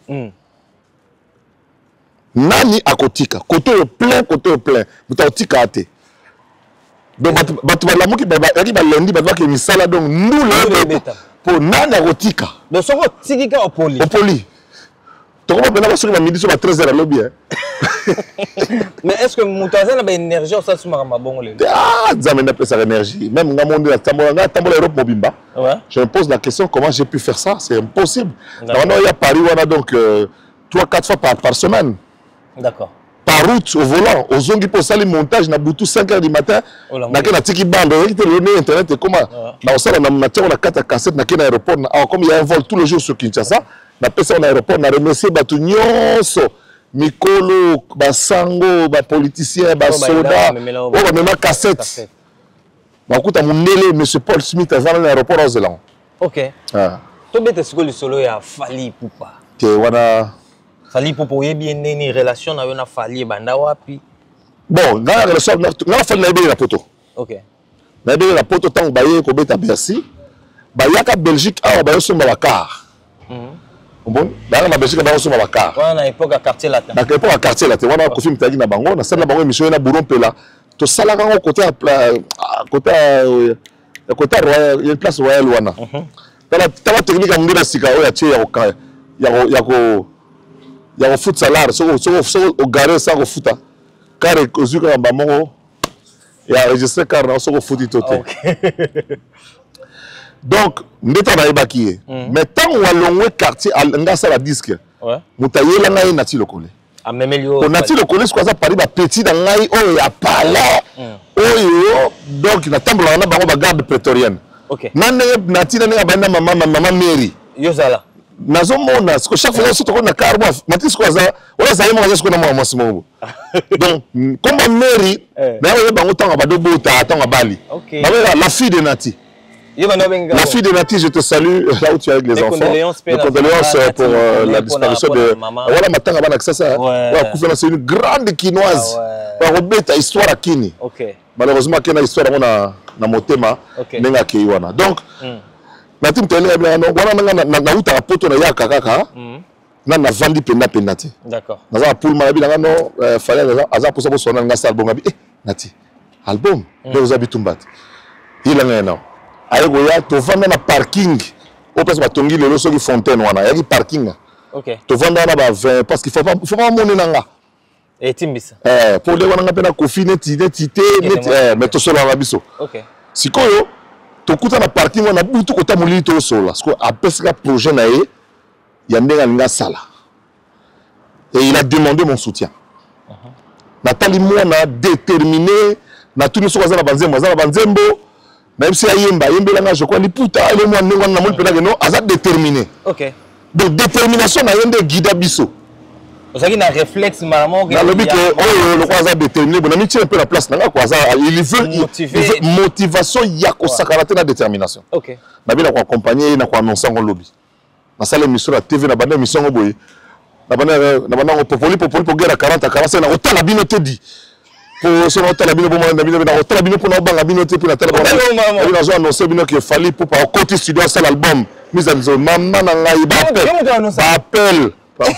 Nani akotika, côté plein, mutaotika ate. Donc, la mouki ba lundi, ba ki misala donc nous là pour nani akotika.
Donc, so tikika au poli.
Au poli. Tu comprends maintenant sur la midi sur la 13h à lobby.
Mais est-ce que Moutazen a une énergie ou ça se marre ma bonne?
Ah, Zamena peut sa énergie. Même dans mon Europe Mobimba. Je me pose la question comment j'ai pu faire ça. C'est impossible. Maintenant, il y a Paris, on a donc 3-4 fois par semaine.
D'accord.
Par route, au volant, aux zones qui posent les montages, na boutou 5h du matin, na kena tiki bande, on a internet et comment? Na on sala na tiens on a 4 cassettes na kena aéroport, comme il y a un vol tous les jours sur Kinshasa, na pesa on aéroport, na remercier batu nyonso, Mikolo, Basango, ba politicien, ba soda, on va même cassette. Ba kuta munele monsieur Paul Smith avant l'aéroport au Zéland.
OK.
Ah.
To bete siko le solo ya Fally Ipupa.
Ke wana
Fally Ipupa bien une relation na yo na Fally banda wapi?
Bon, dans la relation na Fally na bien la poto.
OK.
Na bien la poto tant baye ko beta Bercy. Bayaka Belgique a bayo so Mabakar. Bon, dans la Belgique bayo so Mabakar.
On a époque à quartier latin.
Na époque à quartier latin, on a ko film tagi na bango, na sala bango émission na Boulon Pela. To sala ka côté côté royal, il y a une place royale wana. Tala technique à ngina sika o ya tie ya ko foot salaire so au garé ça ko futa car ozuka ba mongo ya registré car na so ko futi toté. Donc ndeta na ebakié mais tant on longwe quartier nga ça la disque mutayela ngai nati lokole
a memelio
on nati lokole quoi ça Paris ba petit dans ngai o ya palais oyo donc na tambola na bango ba garde prétorienne.
OK.
Nane nati na banda maman Mary
yozala
nazomona parce que chaque fois que on a carbo matis quoi ça on a zaima ça na moi simo donc comme Mary na yo bango tanga ba do bota tanga bali la fille de Nati. La fille de Nati, je te salue là où tu es avec les enfants. Mes condoléances pour la disparition de voilà matanga bana ça c'est une grande quinoise par obeta histoire à Kini. Malheureusement qu'il y a une histoire na motema nenga kiwana. Donc Nati mtele na wana na uta poto na yaka kaka na vandi penda penati.
D'accord.
Na pour malabi na no fallait aza pour ça sona nga album abi Nati album de vous habitumbat. Il en est non. Ayo ya to vanda na parking au place ba tongi lelo so ki fontaine wana ya ki parking.
OK.
To vanda na ba 20 parce qu'il faut pas monter nanga.
Et timbisa.
Pour les wana pena kofi neti mais to solo na biso.
OK.
Sikoyo to kuta na parking wana butu kota molili to solo parce que apesika projet na ye ya ndenga linga sala. Et il a demandé mon soutien. Nathalie mwana déterminé na tout so za na banzembo même si Ayemba, je crois que Liputa, déterminé.
OK.
Donc, détermination, il y a un guide abisso.
Vous avez un réflexe, maman.
Dans le but que le croisé déterminé, on a mis un peu la place. Il veut motivation, il y a que ça la détermination.
OK.
On a accompagné, on a annoncé en lobby. On a salé mission la TV, on a une mission au boy. On a popoli pour guerre à 40 à 40, on a autant la binote dit. Pour ce moment, la bino pour moi, la bino pour la binote pour la télé. On a annoncé qu'il fallait pour pas côté studio ça l'album. Mise en zone maman ngai appel.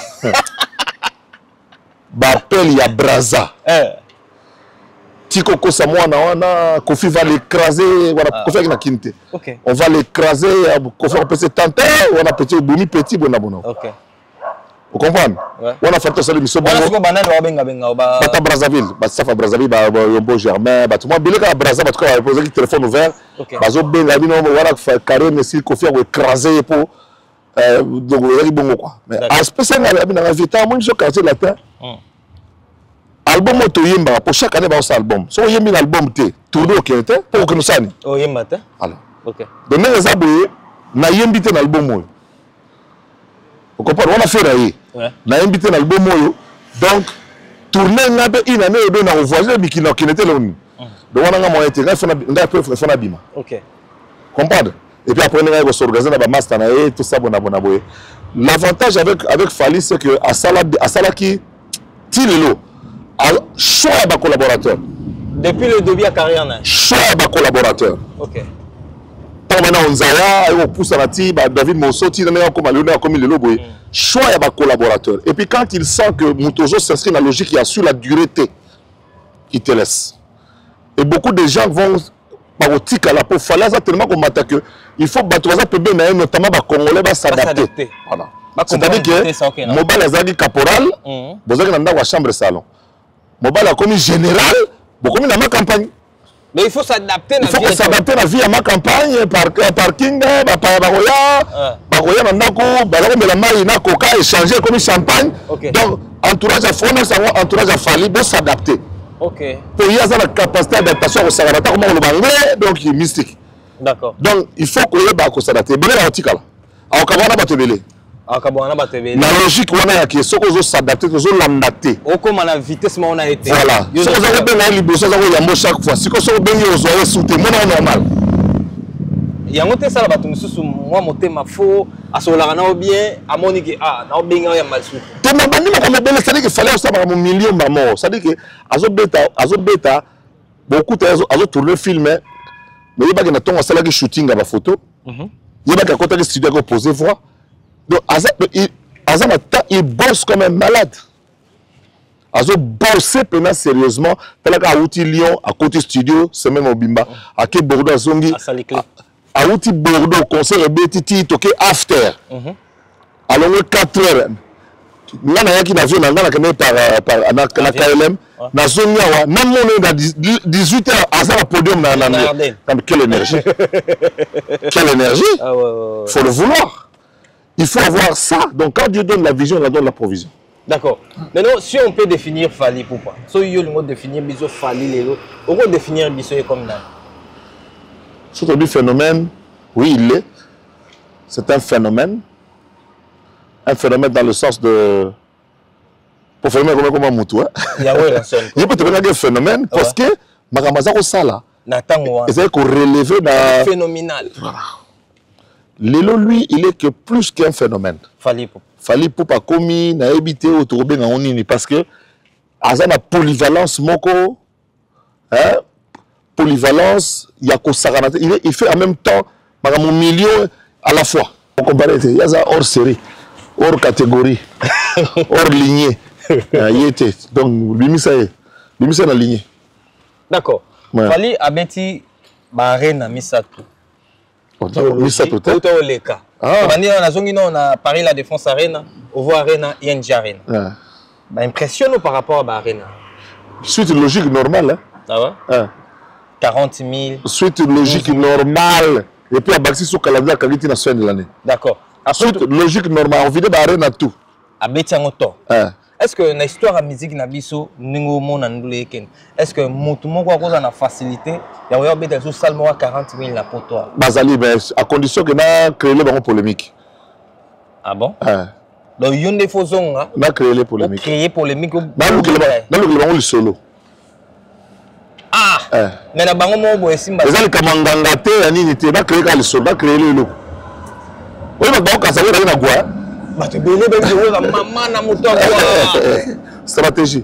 Bappel ya Braza. Tiko kosa mwana wana Kofi va l'écraser, voilà Kofi na kinte. On va l'écraser, Kofi on peut se tenter, on a petit bon.
OK.
Vous comprenez? On a fait tout ça l'émission. Bata Brazzaville, Safa Brazzaville, Yombo Germain, moi Bileka Brazza, parce qu'on a posé le téléphone ouvert. Bazo Benga bino voilà carré mais si Kofi a écrasé pour donc il bon quoi. Mais aspect ça na la vita moi je quartier latin. Album to yemba pour chaque année ba ça album. So yembi album té tourner au Kente pour que nous sani.
Oh yemba té.
Alors.
OK.
Donc les aboué na yembi té album moi. Vous comprenez? On a fait railler. On a invité l'album. Donc, tourner une année ou deux dans le voisin qui n'était là. Donc, on a moyen de faire un bima.
OK.
Comprendre? Et puis après, on va s'organiser dans le master et tout ça. L'avantage avec Fally, c'est que à Sala qui tire choix de collaborateur.
Depuis le début à carrière.
Choix de collaborateur.
OK.
Maintenant, on a pousse à la David Monsoti, comme il est choix à collaborateur. Et puis quand il sent que Moutozo s'inscrit dans la logique, il assure la durée, il te laisse. Et beaucoup de gens vont par au tic à la peau. Fallait tellement qu'on m'attaque. Il faut battre notamment les Congolais s'adapter. Voilà. C'est-à-dire que mobile azali caporal, vous avez dans la chambre salon. Mobile a commis général, vous commis dans ma campagne.
Mais il faut s'adapter.
Il faut s'adapter à la vie à ma campagne, parking, baroya nandako, balako la maille na coca échanger comme champagne. Donc entourage à fond, entourage à Fali, pour s'adapter.
OK.
Pour y avoir la capacité d'adaptation au Sagarata comme le banglais, donc il est mystique.
D'accord.
Donc il faut que y s'adapter. Belé la tikala. A okabana batebele. La logique, on a qui est ce qu'on s'adapter, que on l'adapter.
Au comme la vitesse, on a été.
Voilà. Ce qu'on a bien à l'ibos, ça va chaque fois. Si on s'est bien aux oreilles sous tes mots normal.
Il y a un côté ça là-bas, sous moi monter ma faux, à ce là on bien, à mon équipe, ah, non bien il y a mal sous.
Tu m'as dit mais comme belle, ça dit qu'il fallait ça par un million de morts. Ça dit que azo beta, beaucoup de tourner film, mais il y a pas que n'attend ça là que shooting à la photo. Il y a pas qu'à côté de studio que poser voix. Donc, il bosse comme un malade. Il bosse sérieusement. Tel qu'à Outi Lyon, à côté studio, c'est même au Bimba. À qui Bordeaux, à Zongi. À Outi Bordeaux, concert et BTT, toqué after. Alors, 4 heures. Là, il y a qui n'a vu par KLM. Na Zongi, même on est à 18 heures, à ça, podium. Quelle énergie! Quelle énergie! Il faut le vouloir. Il faut avoir ça. Donc, quand Dieu donne la vision, il donne la provision.
D'accord. Maintenant, si on peut définir Fali, pourquoi? Si on peut définir Biso Fali, on peut définir Biso comme ça.
C'est un phénomène. Oui, il est. C'est un phénomène. Un phénomène dans le sens de. Pour faire comme un moutou. Il y a peut être un phénomène parce que Magamazako Sala. C'est qu'on relève dans.
Phénoménal.
Voilà. Lelo, lui, il est que plus qu'un phénomène. Fali pour pas commis, n'a habité autour de Naonini parce que Azana polyvalence moko, hein, polyvalence, il y a il fait en même temps, mon milieu à la fois. On compare, il y a hors série, hors catégorie, hors lignée. Il était donc lui ça est, lui ça la lignée.
D'accord. Fali abeti barena misato.
Misa tout
les cas. On a Paris La Défense Arena, Ovo Arena, ING Arena. Bah, impressionne par rapport à Arena.
Suite logique normale.
Hein? Ah ouais? 40 000.
Suite logique normale. Et puis à Baxi sur calendrier quand il est de l'année.
D'accord.
Suite logique normale. On vit de Arena tout.
À Betiangoto. Est-ce que dans l'histoire de la musique, est-ce que tout a facilité? Il y a des salles 40 000 pour toi.
Bazali, à condition que nous créions les polémiques.
Ah bon? Donc, il y a des faux zones.
On a créé les polémiques.
Créé polémiques.
Dans le solo.
Ah! Mais la banque m'a dit que
les gens qui ont gâté, ils ont créé le solo, créé le lot. Oui, mais bon, quand ça veut dire quoi? Stratégie.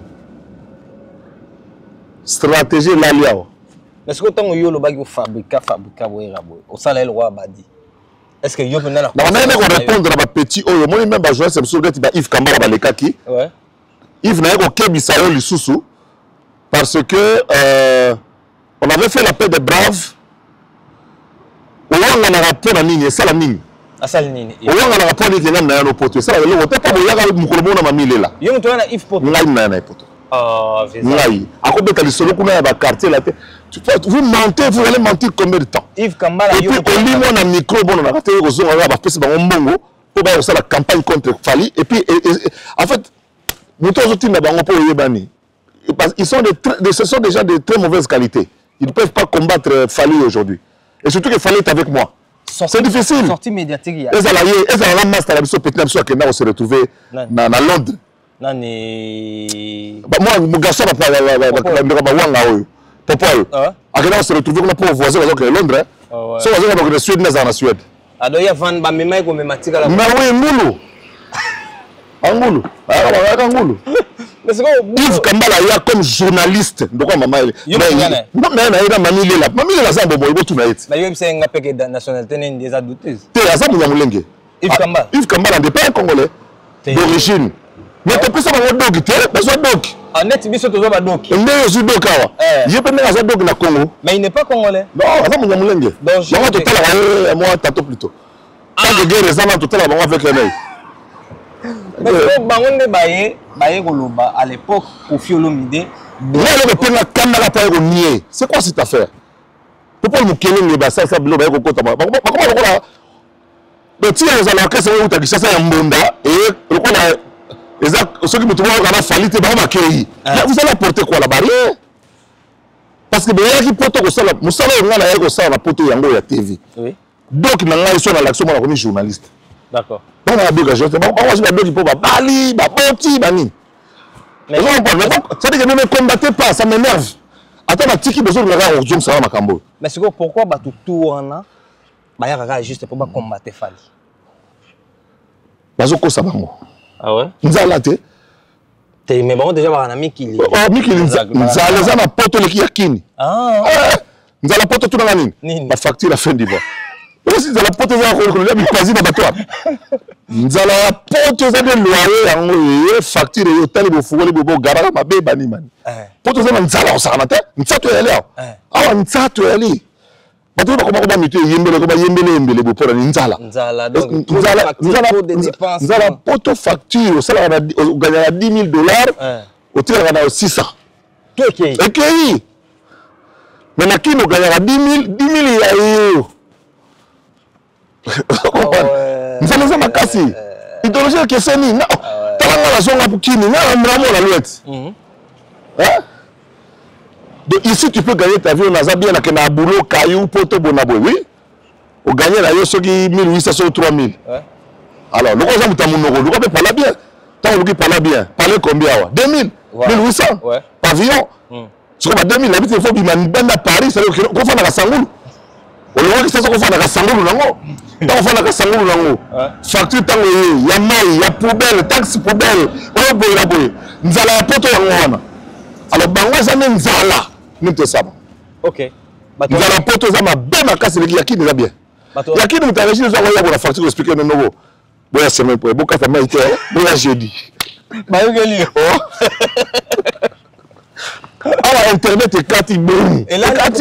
Stratégie là.
Est-ce que tu as eu fabriquer au salaire roi badi? Est-ce que tu as
répondre à ma petit oyo moi même jouer c'est sur Yves Kambara balekaki. Ouais. Yves n'a pas kebisalo lisusu parce que on avait fait la paix des braves. On a rapport à Nini, ça la Nini.
Asalinini.
On a rapport avec les gens dans nos potes. Ça le wote pas boyaga mukolomo na mamile là.
Yo mto na Yves Poto.
Ngai na poto.
Ah,
ngai. Akobe kali solo kuna ba quartier là. Vous mentez, vous allez mentir combien de temps?
Yves Kambala
yo. Et puis on lit moi na micro bon on a raté aux gens ba pesa ba mbongo pour ba ça la campagne contre Fali et puis en fait nous tous autres na bango pour yebani. Ils sont ce sont déjà de très mauvaise qualité. Ils ne peuvent pas combattre Fali aujourd'hui. Et surtout que Fali est avec moi. C'est difficile.
Sortie médiatique.
Est-ce que la masse de la on se retrouver dans Londres?
Nani.
Moi, mon garçon va Popol. On se retrouver comme pour voisin de Londres. Si on va dans Suède, dans la Suède.
Alors il y a Van Bamema qui me matique là.
Mais oui, Moulou. Angoulou. Angoulou. Yves Kambala il y a comme journaliste. Donc maman il. Mais il y a mamie là. Mamie là ça bobo il tout na it.
Mais il c'est un peu de nationalité des adouteuse.
Tu es ça Moulenge.
Yves Kambala.
Yves Kambala n'est pas un Congolais d'origine. Mais tu peux ça va dog tu es besoin dog.
En net biso to ba dog.
On est aussi dog kawa. Je peux pas dog na Congo.
Mais il n'est pas congolais.
Non, ça Moulenge. Donc moi total moi tantôt plutôt. Tant que guerre ça total avec les mecs.
Mais bangonde baye koloba à l'époque Koffi Olomide.
C'est quoi cette affaire? Pourquoi nous kélons les ça bilo baye kokota ba. Comment lokola. Le tir aux alakes c'est où ta kisa ya mbonda et lokola ceux qui me trouvent dans la falité ba makeyi. Vous allez apporter quoi la barrière? Parce que bien qui poto ko sala musala ngala yako sala na poto yango ya TV.
Oui.
Donc nanga ils sont dans l'action moi comme journaliste.
D'accord.
On a deux gars, moi je vais deux qui peuvent bali, boti, bani. Mais ça dit que ne me combattez pas, ça m'énerve. Attends, ma tiki besoin de me regarder au ça va ma cambo.
Mais c'est pourquoi bah tout en a bah ya regarde juste pour pas combattre Fali.
Bazoko ça bango.
Ah ouais.
Nzala te.
Te mais bon déjà ba na mikili.
Oh mikili nzala za na poto le yakini.
Ah.
Nzala poto tout na nini. Ma facture la fin du mois. Aussi nzala poto za ko le bi quasi na bato. Nzala poto za de loyer yango facture yo tali bo fugoli bo garala mabe bani mani. Poto za nzala osana te. Nsato ya leo. Awa nsato ya li. Bato ba ko ba mitu yembele ko ba yembele bo pour nzala.
Nzala donc
nzala poto facture osala na gagner $10,000 au tira na 600.
Tout OK.
Mais na kino gagner 10,000 ya yo. Nzala za makasi. Idéologie que c'est ni. Non. Tala la zonga pour kini na mramo la louette. Hein? Donc ici tu peux gagner ta vie on a bien na boulot caillou poto bonaboy. Oui. Au gagner la yo soki 1,800 ou 3,000. Alors, le cosa muta monoko, le quoi parler bien. Tant le qui parle bien. Parler combien wa? 2,000, 1,800. Pavillon. C'est comme 2,000 la il faut biman banda Paris, c'est que qu'on fait na Sangulu. On le voit que c'est ça qu'on fait na Sangulu nango. Tant on fait na Sangulu nango. Facture tant ya mai, ya poubelle, taxe poubelle. On boy la boy. Nzala poto yango wana. Alors bango ça même nzala. Nte ça.
OK.
Nzala poto za ma be makasi le qui déjà bien. Yakini mutareji nous envoyer pour la facture expliquer nos nouveaux. Boya semaine pour beaucoup de maïté, boya jeudi.
Bayogeli.
Ah internet est kati boum.
Et là
kati.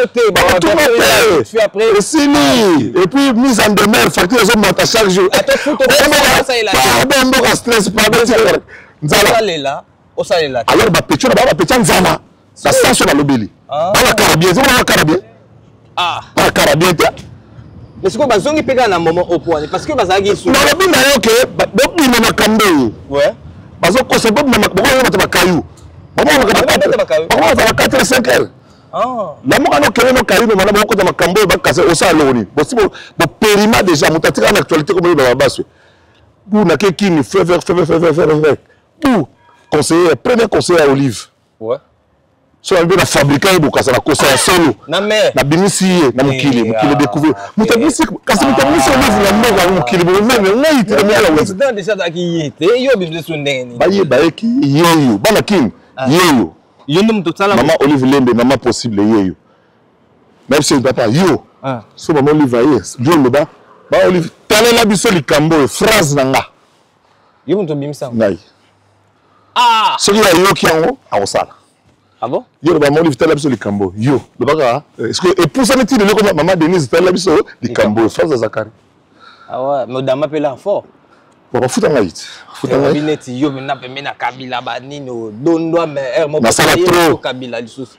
Tu après
c'est ni et puis mise en demeure facture ils montent chaque jour.
Attends foot ça il a.
Pardon donc stress pardon.
Nzala là. Osala là.
Alors ba pecho ba pecho nzala. Ça sent sur la lobeli. Ba la carabien, c'est la carabien. Ah. Ba carabien.
Mais c'est quoi bazongi pega na moment au point parce que bazagi sou.
Non, le bina yo ke donc ni mama kambe. Ouais. Bazoko c'est bon mama boko mata kayu. Mama mata kayu. Mama mata 4 5 heures. Ah. La mo kana kele no kayu no mama boko mata kambe ba kase o sa loni. Possible bo périma déjà mutatika en actualité comme le babasse. Vous na ke kini faire. Pour conseiller premier conseiller à Olive. Ouais. So on va fabriquer beaucoup ça la cosa solo na bimisi na mukili découvrir mutabisi kasi mutabisi on va mukili même ngai te mela
wewe c'est déjà daki te yo bizu sundeni
baye ki yeyo bana king yeyo
yendo mutotala
maman Olive Lembe maman possible yeyo même si papa yo so maman Olive aye yo le ba Olive tala la biso likambo phrase nanga
yo mutobimisa
ngai so yo yo ki yango awosala. Ah bon? Yo ba Olive tala biso likambo yo le baka est-ce que et pour ça n'est-il le comme maman Denise tala biso likambo France Zakari.
Ah ouais mais dama pela fort
bon futa ngait
bineti yo na pe mena Kabila banino dondo mais mo
trop
Kabila lisusu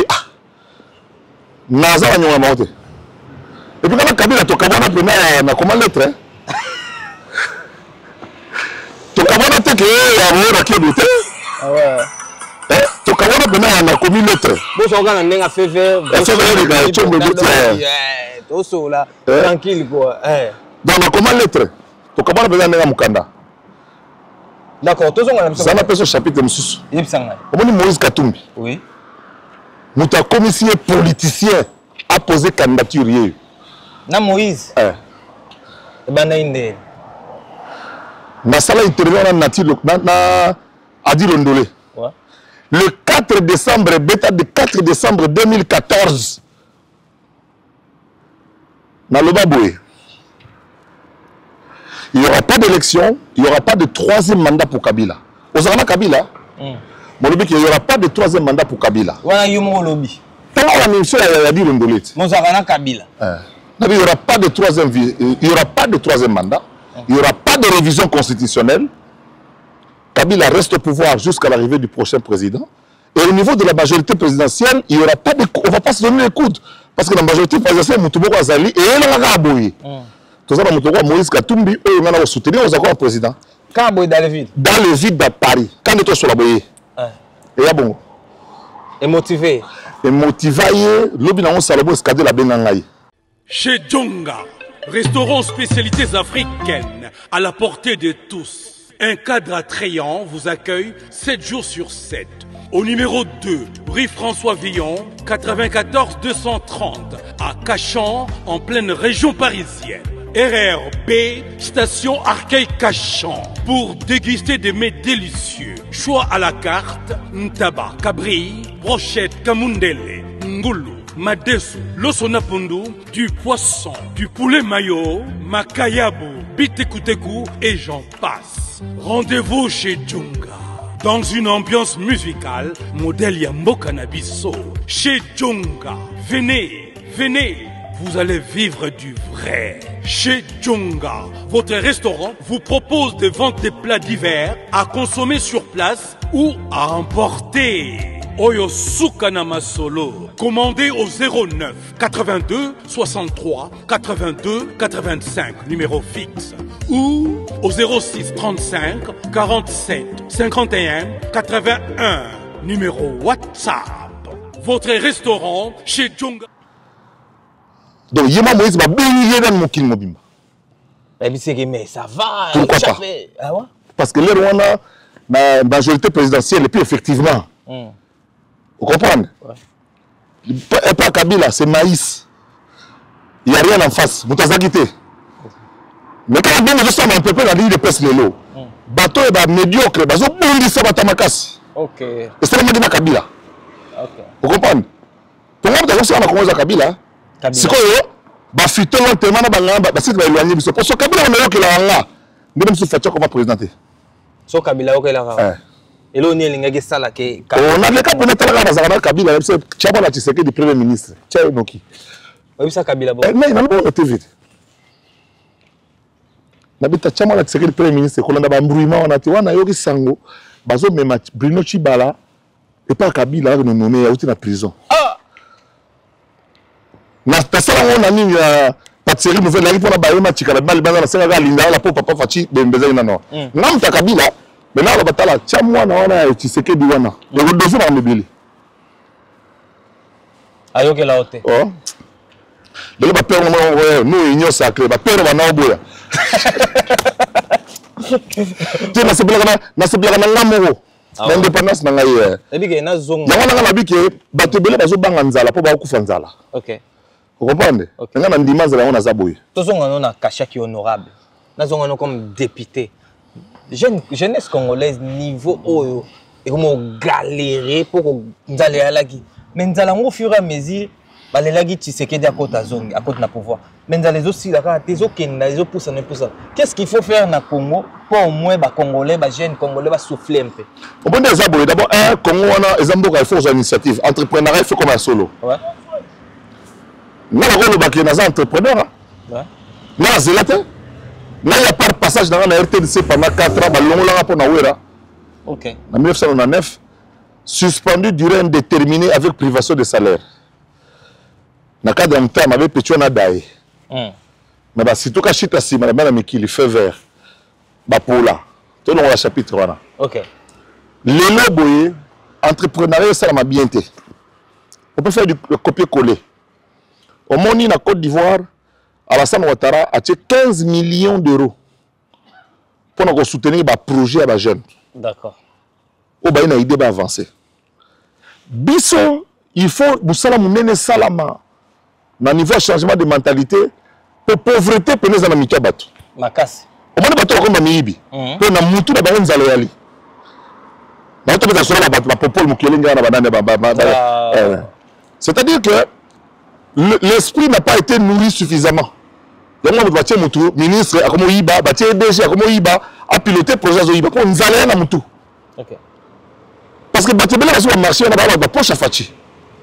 naza nyonga maote et puis quand Kabila to kabana pe na comment lettre to kabana te que ya mora ke doute. Ah ouais. To kabana pe na commis lettre
bo so kana ndenga fever to so là tranquille quoi
dans la comment lettre to kabana pe na mukanda.
D'accord, tous on a
ça n'a pas ce chapitre monsieur.
Yebsanga.
Comment Moïse Katumbi?
Oui.
Nous ta commission politicien a posé candidature hier.
Na Moïse. Bana inde.
Na sala intervient na nature na Adi Londolé. Ouais. Le 4 décembre, bêta de 4 décembre 2014. Dans le Baboué. Il n'y aura pas d'élection, il n'y aura pas de troisième mandat pour Kabila. Vous savez Kabila? Mon lobby, il n'y aura pas de troisième mandat pour Kabila.
Voilà, il y a mon lobby.
Tant que la mission a dit Londolé.
Mozarana Kabila.
Il n'y aura pas de troisième mandat, il n'y aura pas de révision constitutionnelle, Kabila reste au pouvoir jusqu'à l'arrivée du prochain président. Et au niveau de la majorité présidentielle, il y aura pas de, on ne va pas se donner les coudes. Parce que la majorité présidentielle, Moutoubo Azali, et elle a aboyé. Tout ça, Moutoubo Moïse Katumbi, eux, on a soutenu aux accords président.
Quand aboyé dans les villes? Dans
les villes de Paris. Quand on est sur la boyée. Et là, bon.
Et motivé.
Et motivé, l'obinamon Salobo escadé la Benangaï.
Chez Djonga, restaurant spécialités africaines, à la portée de tous. Un cadre attrayant vous accueille 7 jours sur 7. Au numéro 2, rue François Villon, 94 230, à Cachan, en pleine région parisienne. RRB, station Arcueil-Cachan, pour déguster des mets délicieux. Choix à la carte, ntaba, cabri, brochette, kamundele, ngoulou, madesu, losonapundu, du poisson, du poulet mayo, makayabu, bitekuteku et j'en passe. Rendez-vous chez Djonga. Dans une ambiance musicale, modèle Yambo Cannabiso. Chez Djonga. Venez, venez, vous allez vivre du vrai. Chez Djonga, votre restaurant vous propose de vendre des plats divers à consommer sur place ou à emporter. Oyo Sukana Masolo. Commandez au 09 82 63 82 85, numéro fixe. Ou au 06 35 47 51 81, numéro WhatsApp. Votre restaurant chez Djonga.
Donc, Yema Moïse va bénir dans mon kill mobile.
Mais ça va.
Pourquoi pas?
Ah ouais?
Parce que là, on a la majorité présidentielle, et puis effectivement, vous comprenez? Et pas Kabila, c'est maïs. Il n'y a rien en face. Vous t'avez quitté. Mais quand on a un peu la ligne de presse, le lot, bateau est médiocre, bateau bondi ça va tamakasi.
Ok.
Et c'est le même Kabila.
Ok.
Vous comprenez? Pour moi, vous savez comment ça Kabila. C'est quoi? Bah fuite lentement, bah c'est éloigné. Parce que Kabila on est que là, même si Fatia comment présenter.
So Kabila ok là. Et là on est l'ingé ça là que.
On a les cas pour mettre là dans Kabila, c'est Tchaba la Tshisekedi du premier ministre. Tchaba Noki.
Oui ça Kabila bon.
Mais il n'a pas été vite. Nabita Tchama la Tshisekedi du premier ministre. Quand on a bambrouillement on a dit on a yogi sango. Bazo même Bruno Chibala et pas Kabila nous nommé à la prison. Na personne on a mis pâtisserie nouvelle là pour la bailler ma chikala bal bana la senga linda la pour papa fachi bembeza ina no ngam ta Kabila mais là la batala chamwa na wana Tshisekedi wana le dossier na mobile
ayo ke la hote
oh le ba père nous union sacrée ba père wana oboya tu na sebla na ngamo l'indépendance na ngai
ebike na zongo
na na bike bato bele bazo banga nzala po ba kufa nzala.
OK.
Vous comprenez? Okay. On a ndima nzala on a zaboye.
Tozonga no na kachaki honorable. Na zonga no comme député. Jeunesse congolaise niveau oyo et comme galérer pour nzala alaki. Mais nzala ngo fur et à mesure balelaki Tshisekedi à côté zonga à côté na pouvoir. Mais nzala aussi la ka tezo kenda ezo poussa ne poussa. Qu'est-ce qu'il faut faire na Congo pour au moins ba congolais ba jeunes congolais ba souffler un peu.
Au bon des zaboye d'abord un Congo on a ezambo ka force initiative entrepreneuriat fait comme un solo. Ouais. Nous avons des entrepreneurs. Nous avons un passage dans la RTNC pendant 4 ans.
Ok.
En 1999, suspendu durée indéterminée avec privation de salaire. Dans le cadre d'un temps, avec Pétion Adaï. Mais si tout cas, si madame qui fait vert, pour là, tout le chapitre.
Ok.
Les loboyés, entrepreneuriat, ça m'a bien été. On peut faire du copier-coller. Au Moni, en Côte d'Ivoire, Alassane Ouattara a tiré 15 millions d'euros pour soutenir un projet à la jeune.
D'accord.
Au Baïna, il va avancer. Bisson, il faut que nous salama dans le niveau de changement de mentalité pour pauvreté pour les amis qui battu.
Ma casse.
Au moins, bateau comme Miibi. Pour nous moutou na bango nzaloyali. Na to beza sura la popole mukelinga na banane ba. C'est-à-dire que l'esprit n'a pas été nourri suffisamment. Donc, on va le ministre, comme Iba, le DG, comme Iba, a piloté le projet de Iba. Pour nous aller à Moutou. Parce que le marché, on a la poche à Fachi.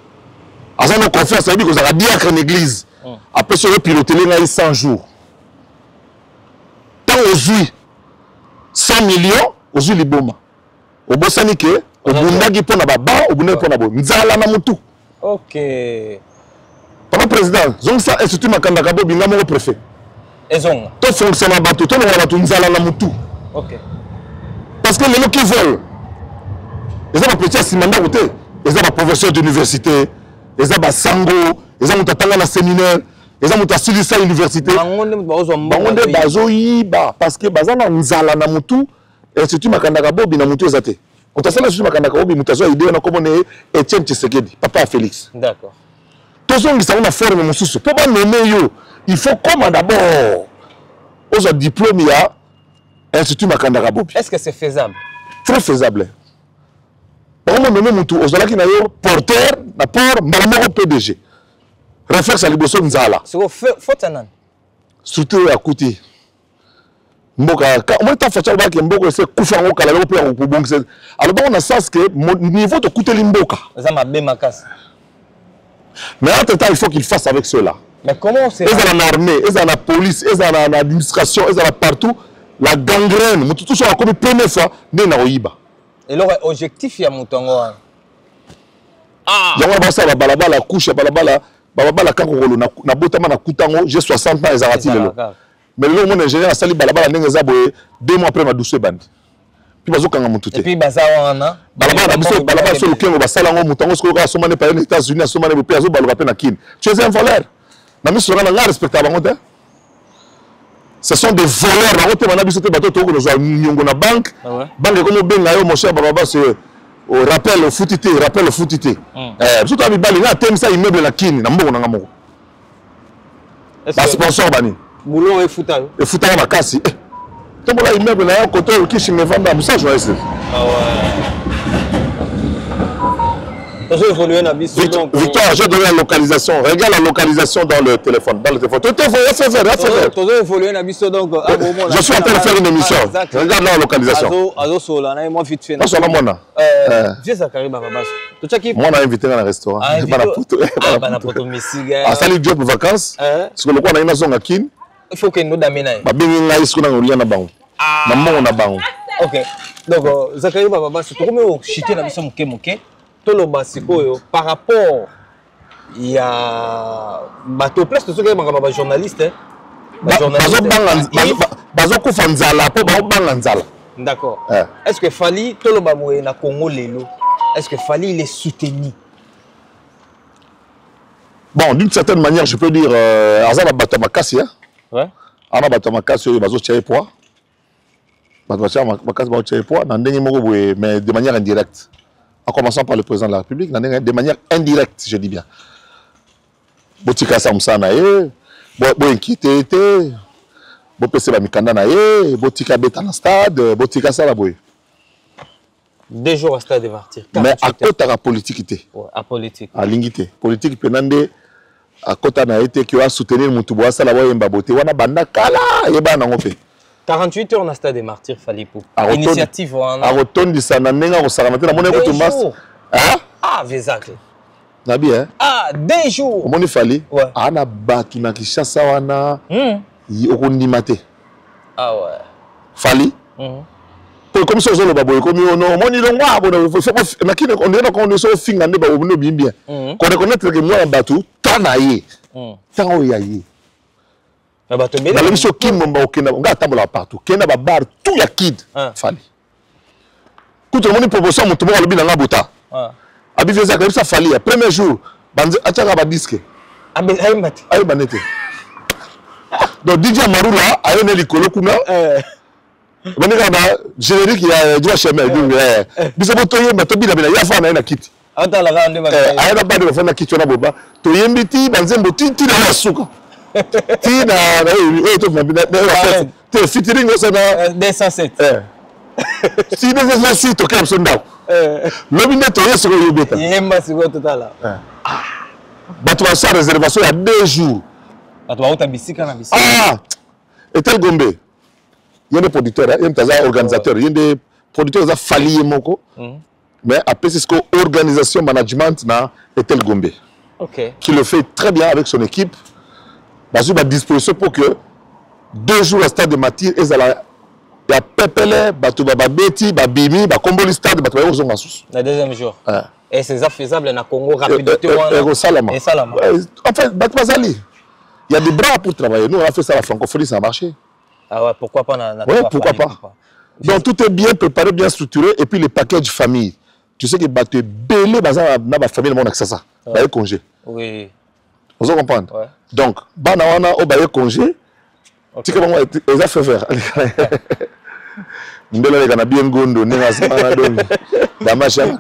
À ça, on a confiance, ça veut dire qu'on a dit à l'église. Après, on a piloté les 100 jours. Tant aujourd'hui, 100 millions, aujourd'hui, les bombes. obosani ke obundaki mpona baba obundaki mpona bo nzala na mutu.
Ok.
Papa président zongisa institut makandaka bo binga moko préfet
ezonga
to fonctionnaire bato to na bato nzala na mutu.
Ok.
Parce que les gens qui veulent ils ont petit simanda côté ils ont professeur d'université ils ont sango ils ont mutatanga na séminaire ils ont mutasilisa université bangonde bazo yiba parce que bazana nzala na mutu institut makandaka bo bina mutu ezate utasala institut makandaka bo bi mutazo idée na komone Etienne Tshisekedi papa Félix. D'accord. Tozongi ça na forme mususu pour ba nommer yo il faut comment d'abord aux diplôme ya institut makandaka bo.
Est-ce que c'est faisable?
Très faisable. On m'a nommé Moutou, aux Olaki Nayo, porteur, d'apport, Malamoro PDG. Réflexe à Liboso Nzala.
C'est au Fotanan.
Surtout à Kouti. Mboka, on m'a fait faire que Mboka c'est Koufango Kalalo pour Boubong. Alors, on a sens que mon niveau de Kouté Limboka.
Ça m'a bien macasse.
Mais en tout temps, il faut qu'il fasse avec cela.
Mais comment c'est.
Ils sont en armée, ils sont en police, ils sont en administration, ils sont partout. La gangrène, tout ça comme première fois, n'est pas Oiba.
Et leur objectif, il y a Moutongo.
Ah! Il y a ça, la couche, la kangourou, na botama na kutango, j'ai 60 ans, ils ont raté le lot. Mais le mon ingénieur a sali balabala n'enga boye 2 mois après ma douce bandi. Puis bazo kanga mutute.
Et puis bazawa wana.
Balabala sur le kengo basalango mutango ce que somane pa les États-Unis, somane pe azo baloba pe na kin. Tu es un voleur. Na mi sora na respectable bangote. Ce sont des voleurs. On a vu que bateau to ko nyongo na banque. Banque comme benga yo mon cher baba c'est au rappel au footité, rappel au footité. Surtout ami bali na tem ça immeuble na kin na mbongo na ngamoko. Ba sponsor bani.
Boulot et fouta.
Et fouta ma kasi. Tombo la immeuble na yo côté qui chez me vendre ça je vois.
Ah ouais.
Victor, j'ai donné la localisation. Regarde la localisation dans le téléphone. Dans le téléphone. Je suis en train de faire une émission. Regarde la localisation. Moi, on a invité dans le restaurant. Salut Diop vacances. Parce que le coin a une zone à Kin.
Il faut que nous d'amener. Ok. Donc, Zachary Baba, c'est comment on chite la mission Moké. Par rapport il y a bateau place de ceux qui sont journalistes d'accord. Est-ce que Fali toloba na Congo lelo est-ce que Fali les soutenir?
Bon, d'une certaine manière je peux dire azala bateau makasi hein. Ouais. Ana bateau makasi bazo tirer poids. Bateau makasi bazo tirer poids na ndenge moko mais de manière indirecte. En commençant par le président de la République, de manière indirecte, je dis bien. Botika Samsana, bo inquiété, bo pese ba mikanda na botika beta na stade, botika sala boy.
2 jours à stade de martyr.
Mais à côté de la politique.
Ouais, à politique.
À l'ingité. Politique penande à côté na été qui a soutenir mutubo sala boy mbabote wana banda kala yeba na ngope.
48 heures na stade des martyrs Falipou. Initiative
a rotondi sana nenga ko sala matena mona ko tumas. Hein?
Ah, Vézacle.
Nabi hein?
Ah, 2 jours.
Comment il fallait? Ana batu na Kinshasa wana. Okondimate.
Ah ouais.
Fali. Comme ça le baboy comme on moni le moi bon na kine on est donc on so finga ne ba obino bien. Qu'on reconnaître que moi batu tanaye. Tango yaye. Dans l'émission Kim Momba au Kenya, on a tambola partout. Kenya ba bar tout ya kid. Fali. Tout le monde proposition mon tubo le bilanga bota. Abi feza comme ça Fali. Premier jour, banze ataka ba disque. Ayi banete. Donc DJ Marula a une likolo kuna. Baneka na générique ya droit chemin du biso botoye matobi na bina ya fa na kit.
Ata la rande ba.
Ayi na ba de fa na kit na boba. To yembiti banze mboti na suka. Tina, tu featuring au Sénat.
207.
Si nous faisons si tu as besoin d'eau. Le binet est sur le bêta.
Il est sur le total.
Tu vas faire réservation il y a 2 jours.
Tu vas au bicycle na bicycle.
Ah! Et tel Gombe. Il y a des producteurs, il y a des organisateurs, il y a des producteurs qui ont fallu moko. Mais après c'est ce que organisation management na Etel Gombe.
OK.
Qui le fait très bien avec son équipe. Basé à disposition pour que 2 jours à stade de matière et à ya pepele bato babeti babimi bakomboli stade bato bayo kozonga susu
le deuxième jour et c'est faisable na Congo rapidité
salama en fait bato bazali il y a des bras pour travailler nous on a fait ça la francophonie ça a marché
ah ouais pourquoi pas
ouais pourquoi pas donc tout est bien préparé bien structuré et puis les paquets famille tu sais que bato belé baza na ba famille mon accès ça ba congé
oui
vous comprenez donc bana wana o ba congé tu sais comment ils a fait faire ndela le kana bien ngondo ninga sana donc damasha na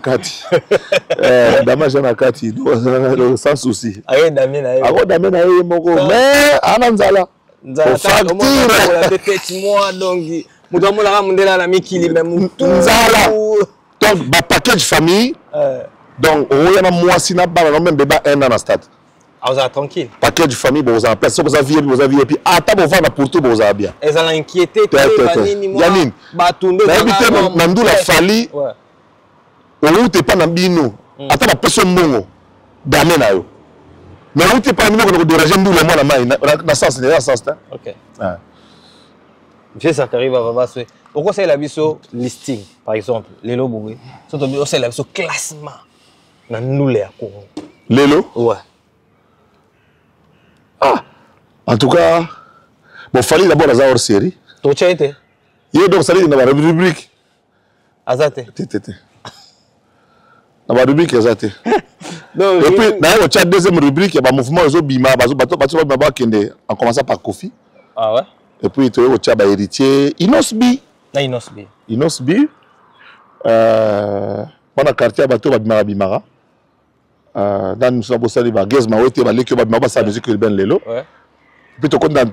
kati sans souci
aye damina
aye moko mais ananzala
facture peut-être moi donc muto mola mundela na mikili même
nzala donc ba package famille donc on y a moi sina ba même beba un an na stade
vous êtes tranquille.
Paquet de famille, vous avez place, vous avez vie, et puis attends, vous allez pour tout, vous avez bien.
Ils ont inquiété,
Yannin, Nandou la fali, où t'es pas Nambino, attends, la personne mongo, d'amener là. Mais où t'es pas Nambino, de région d'où le monde a main, la sens, la sens.
Ok. Ça arrive à Vavaswe. Pourquoi c'est la biso listing, par exemple, les lots, c'est la biso classement. Nous les Congo.
Les lots?
Ouais.
Ah, en tout cas, bon, fallait d'abord la hors série.
Tu as été?
Il donc ça dans la rubrique.
Azate.
Dans la rubrique Azate. Et puis dans la deuxième rubrique, il y a un mouvement aux Bima, en commençant par Kofi.
Ah ouais.
Et puis tu as un héritier Inosbi. Inosbi. On a quartier à bateau Bimara. Dans nous sommes bossés avec Gaz Maouete, avec l'équipe de sa musique urbaine Lelo. Puis tu connais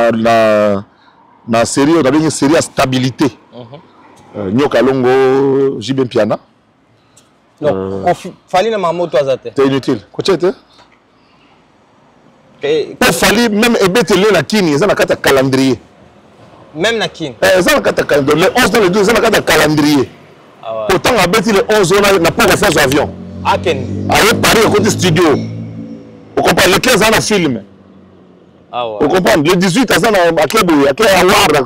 dans série, on a une série à stabilité. Nyoka Longo, Jibem Piana.
Non, fallait na maman toi zate.
C'est inutile. Quoi tu étais? Il fallait même ébêter la kini, ça n'a qu'à calendrier.
Même na kini.
Ça n'a qu'à calendrier. Les 11 dans les 2, ça n'a qu'à calendrier. Pourtant on a bêté les 11 on n'a pas refait l'avion.
Aken.
Avec Paris, au côté studio. Vous comprenez, le 15 ans de film.
Ah ouais.
Vous comprenez, le 18 ans à Kéboué, à Kéawar,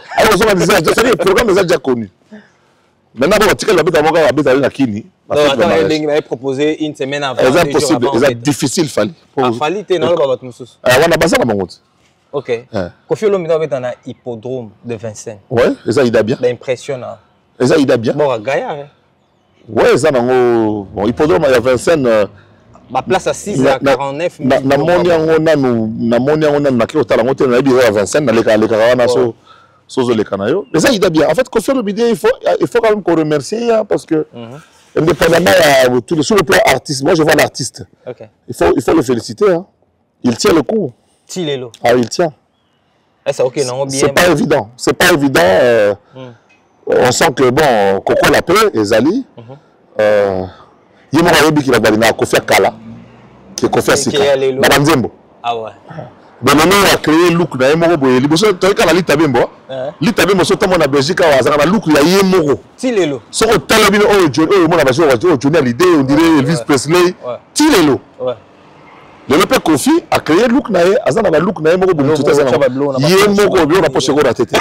le programme est déjà connu. Maintenant, on va tirer la bête à mon gars, la bête à l'Akini.
Non, attends, il avait proposé une semaine avant.
C'est impossible, c'est difficile, Fali.
Fali, tu es dans le babat de Moussous.
On a passé à ma route.
Ok. Kofi Olomide est dans un hippodrome de Vincennes.
Ouais, et ça, il a bien.
L'impressionnant.
Et ça, il a bien.
Bon, à Gaillard.
Ouais, ça, bon, hippodrome, il y a Vincennes.
Ma place à 6 à 49 000.
Na moni on a marqué au talent, on a dit à Vincennes, les caravans, les canailles. Mais ça, il a bien. En fait, Kofi Olomide, il faut quand même qu'on remercie, parce que, indépendamment, sur le plan artiste, moi je vois l'artiste. Il faut le féliciter. Hein. Il tient le coup. Ah, il tient. C'est pas évident. C'est pas évident. On sent que, bon, Coco Lapé et Zali, il y a un qui va aller à Kofi Kala, qui est Kofi Sika, Madame Zembo.
Ah ouais.
Mais maintenant, on a créé le look, il y a un moro, il y a un Litabembo. Litabembo, c'est un la Belgique, il y a un look, il y a un moro.
Tilelo.
Si on t'a vu, on a l'idée, on dirait Elvis Presley. Tilelo. Le père Kofi a créé le look, il y a un look, il y a un moro, il y a un moro, il y a un poche à tête.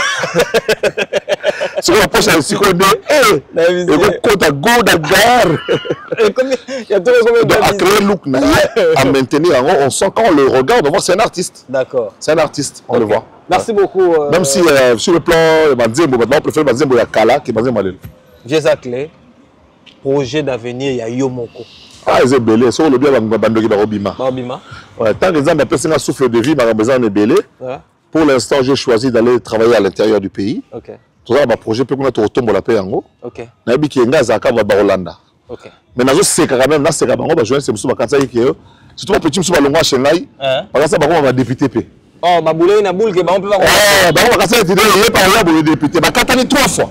Si on approche à et on compte à gauche, à gare. Il y a à créer le look, à maintenir, on sent quand on le regarde, on voit c'est un artiste.
D'accord.
C'est un artiste, on le voit.
Merci beaucoup.
Même si sur le plan Banzembo, on préfère Banzembo à Kala qui est Banzembo Malelo.
Jésus-Clé, projet d'avenir, il y a Yomoko.
Ah, ils sont belés, sur le bien, Bandogi Barobima.
Barobima.
Tant que les gens appellent ça un souffle de vie, besoin de belé. Pour l'instant, j'ai choisi d'aller travailler à l'intérieur du pays.
Ok.
Tout ça, projet peut être au tombe la paix en haut.
Ok.
Nabi qui est ngazaka va Barolanda.
Ok.
Mais nazo seka quand même, na seka bango ba joindre c'est musuba kansa yiki yo. Surtout petit musuba longo chenai. Parce que ça bango va député pe.
Oh, ba boulé na boule que ba on peut pas.
Bango kansa yiki il est par là pour député. Ba katani 3 fois.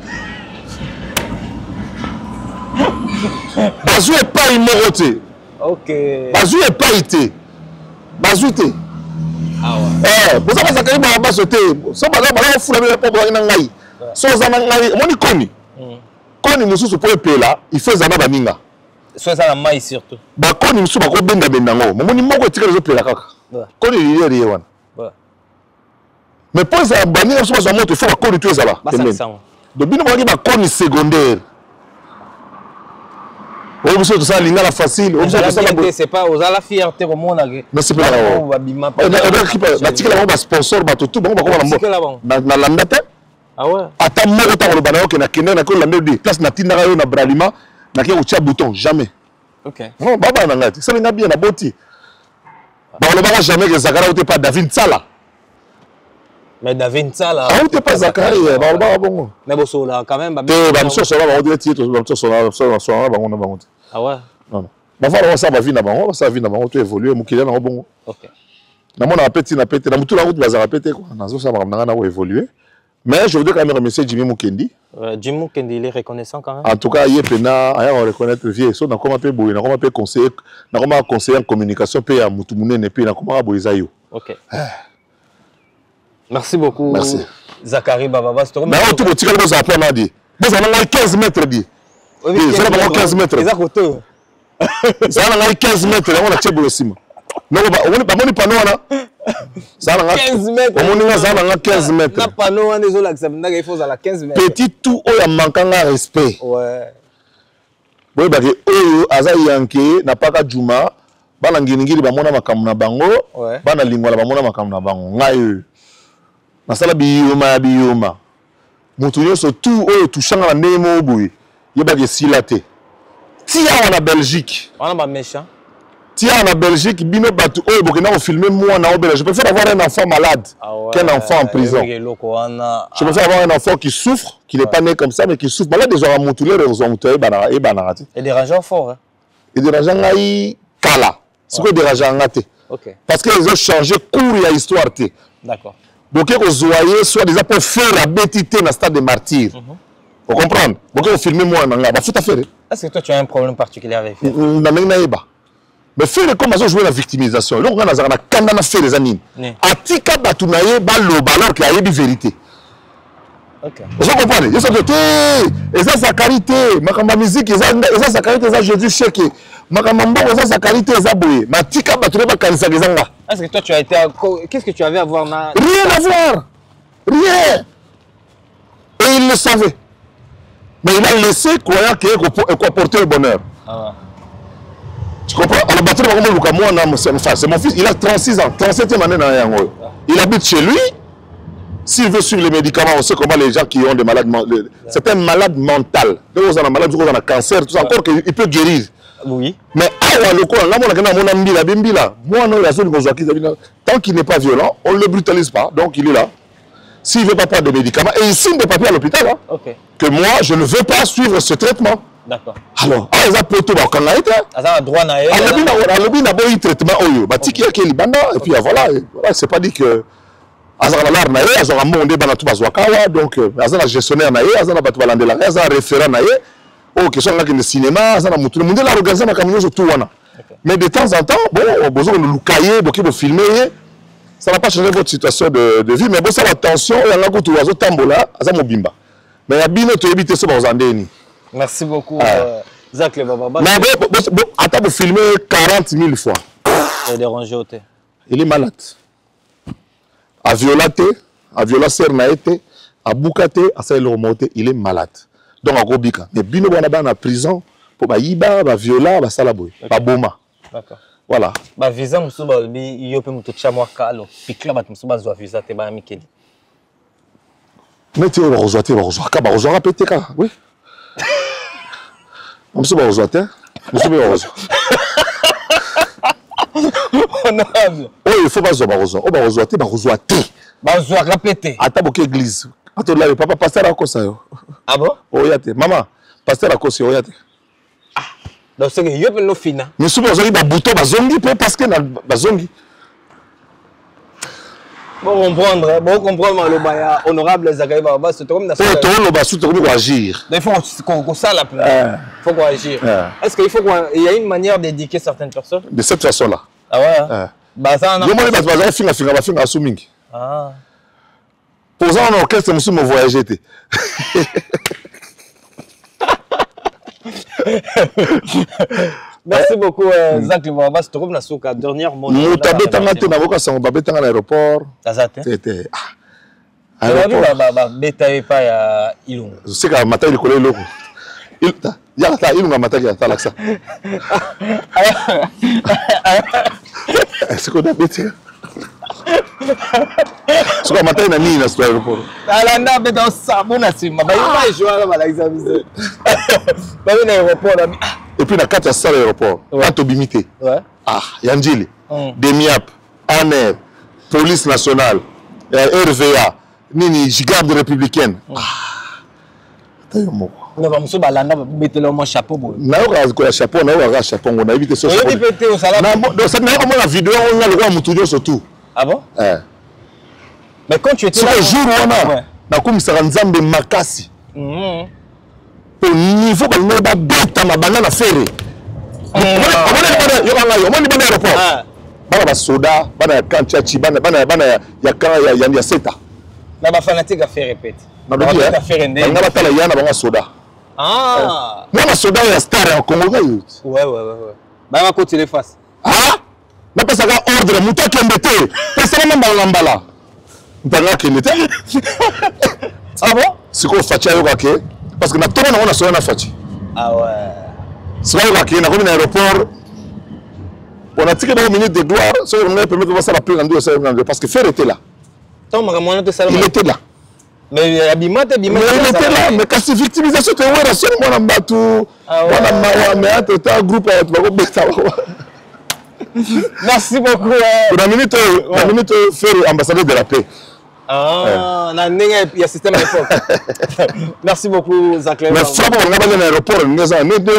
Bazou est pas immoroté.
OK.
Bazou est pas été. Bazou té.
Ah ouais.
Pour ça ça quand même ba sauter. Ça ba ba fula be pas na ngai. So za na ngai, moni komi. Koni mususu po epela, il fait zana baninga.
So ça la maille surtout.
Ba koni mususu ba ko benga bendango. Moni moko tika zo pela kaka. Koni liye wana. Mais pour ça, banir sur sa moto, il faut la connaître tout ça là. Donc, bien on va connaître secondaire. On veut ça l'ingala facile. On veut ça
c'est pas aux la fierté au monde.
Mais c'est pas là. On va bima. La tique là on va sponsor ba tout bon ba na landa te.
Ah ouais.
Ata mo ta le banao que na kende na ko landa di place na tinda yo na bralima na ke ucha bouton jamais.
OK.
Non, baba na ngati. Ça linga bien na boti. Ba on va jamais que Zakara ou pas David Sala.
Mais David Sala.
Ah, t'es pas Zakari, bah on va bon.
Mais bon ça là quand même
bah monsieur ça va on dirait titre monsieur ça va on va.
Ah ouais.
Non. Bah voilà ça va venir là-bas, ça vient là-bas, tu évoluer mukile na bon.
OK.
Na mon appétit na pété, na mutu la route bazar pété quoi. Na zo ça va na évoluer. Mais je voudrais quand même remercier Jimmy Mukendi.
Jimmy Mukendi il est reconnaissant quand même.
En tout cas, il est pena à reconnaître vieux, so na comment peut boyer, na comment peut conseiller, na comment conseiller en communication peut à mutu munene puis na comment boyer zayo.
OK. Merci beaucoup.
Merci.
Zakari Bababa, c'est trop.
Mais on tout le tigre vous apprend à dire. Vous avez 15 mètres dit. Oui, ça va 15 mètres.
Exact côté.
Ça va 15 mètres, on a tchébou le ciment. Non, on pas mon panneau là. Ça va 15 mètres. On a ça va 15 mètres.
Na panneau on est là, ça il faut à la 15 mètres.
Petit tout o ya manquant respect.
Ouais.
Boy ba ke oyo aza yanké na paka juma bana ngingiri ba mona makamuna bango bana lingwala ba mona makamuna bango ngai masala biyoma mutu nyonso tout oyo touchanga na ndenge moko boye yebaka esila te tia na Belgique
on a méchant
tia na Belgique bino bato oyo bokenda kofilmer mwana obela je préfère avoir un enfant malade qu'un enfant en prison je préfère avoir un enfant qui souffre qui n'est pas né comme ça mais qui souffre malade déjà mutu le raison mutu et banarati
et dérangeant fort hein
et dérangeant ngai kala c'est quoi dérangeant ngate
OK
parce que ils ont changé cours ya histoire te
d'accord.
Donc, vous voyez, soit déjà pour faire la bêtité dans le stade des martyrs. Vous comprenez? Donc, vous filmez moi, tout à fait.
Est-ce que toi, tu as un problème particulier avec ça?
Mais faire comme ça, jouer la victimisation. Donc, on a fait les années. Atika Batounaye, alors qu'il y a une vérité. Vous comprenez? Ils sont côté, et ça, sa qualité. Ma musique, et ça, sa qualité, ça, Jésus, chèque. Ma ça, sa qualité, ça, boué. Ma tika Batounaye, pas cancer, les gens.
Est-ce que toi, tu as été. Qu'est-ce que tu avais à voir?
Rien à voir. Rien. Et il le savait. Mais il a laissé croyant qu'il portait le bonheur. Tu comprends? Alors, c'est mon fils. Il a 36 ans. 37e année dans Yango. Il habite chez lui. S'il veut suivre les médicaments, on sait comment les gens qui ont des malades mentales. C'est un malade mental. Donc, on a un malade, on a un cancer, tout ça. Encore qu'il peut guérir.
Oui.
Mais tant qu'il n'est pas violent, on ne le brutalise pas. Donc il est là. S'il ne veut pas prendre des médicaments, et il signe des papiers à l'hôpital, hein, que moi, je ne veux pas suivre ce traitement.
D'accord.
Alors, il a plutôt quand a été.
Il a droit à
un traitement. Et puis voilà, c'est pas dit que. Donc, il gestionnaire, il a référent. Oh, que soit le cinéma, ça n'a pas tout le monde l'a regardé dans la camion tout wana. Mais de temps en temps, bon, besoin de nous cailler, de filmer, ça va pas changer votre situation de vie, mais bon, ça attention, il y a un coup oiseau tambola, ça mobimba. Mais il y a bien d'autres éviter ça aux andéni.
Merci beaucoup, Zach le Baba.
Mais bon, attends de filmer 40 000 fois.
Il est dérangé.
Il est malade. À violaté, à violacer naïté, à boucaté, à ça il remonté, il est malade. Donc, à Gobika. Mais bino wana na prison pour ba yiba, ba viola, ba salaboy, ba boma.
D'accord.
Voilà.
Ba visa musuba bi yope muto chamwa kalo. Pikla bat musuba zo visa te ba mikeli.
Mais tu vas rejoindre ka ba rejoindre pété ka. Oui. Musuba rejoindre. Musuba rejoindre.
Honorable.
Oh, il faut pas rejoindre. Oh, ba rejoindre, ba rejoindre.
Ba rejoindre pété.
Ata boke église. Attends là, papa pasteur à quoi ça yo?
Ah bon?
Oyate, maman, pasteur à quoi c'est oyate?
Ah, donc c'est que yope no fina.
Mais souvent on dit ba bouton ba zongi parce que na ba zongi.
Bon comprendre le baya honorable Zakari Baba c'est comme na.
Oh, toi le ba sous comme agir.
Il faut qu'on ça la faut qu'on agir. Est-ce qu'il faut qu'il y a une manière d'éduquer certaines personnes?
De cette façon là.
Ah ouais. Bah ça on a.
Yo moi ba finga asuming.
Ah.
Pour ça, en orchestre, je me voyager.
Merci beaucoup, Zach Lebaba. Je te retrouve dans le dernier mot.
Nous t'avons été à l'aéroport.
C'était. beta pas ya Ilunga.
C'est que matin il collait l'eau. Il y a Ilunga matin qui a fait ça. C'est qu'on a bêté. C'est que matin il a mis dans l'aéroport.
Alanda beta sabon na sima. Ba yo jouer là la examen. Ba yo na aéroport là.
Et puis na carte à ça l'aéroport. Quand obimité.
Ouais.
Ah, Yandjili. Demiap, ANER, police nationale, RVA, Nini, garde républicaine. Ah, t'as eu mot.
Non, mais monsieur Balanda, mettez le mon chapeau.
Non, on a chapeau, on a chapeau, on a évité ce chapeau.
On a
ça n'a pas la vidéo, on a le roi Moutoudjo surtout.
Ah bon? Mais quand tu étais là,
c'est le jour où on a comme ça, Nzambe Makasi. Au niveau de notre bête, ma banane ferrée. On est aéroport. Bana soda, bana kanchachi, bana ya seta.
Na ba fanatique a fait répète.
Na ba faire ndé. Na ba tala yana ba soda.
Ah.
Na soda ya star en Congo ga yo.
Ouais. Ba ma côté les face.
Ah? Na pesa ga ordre muta kembete. Pesa na mbala. Ntanga kembete. Ah bon? C'est quoi fachi yo ka ke? Parce que na tona na soda na fachi.
Ah ouais.
C'est vrai que na comme aéroport. On a tiré dans une minute de gloire, ça on a permis de voir ça la plus grande parce que Fer était là. Il était là.
Mais l'habillement était bien.
Il était là, mais quand c'est victimisation, tu vois, c'est moi on a battu. On a tout un groupe
Merci beaucoup.
La minute Fer ambassadeur de la paix.
Ah, il y a système à l'époque. Merci beaucoup, Zachary.
Merci beaucoup. On a dans l'aéroport, on a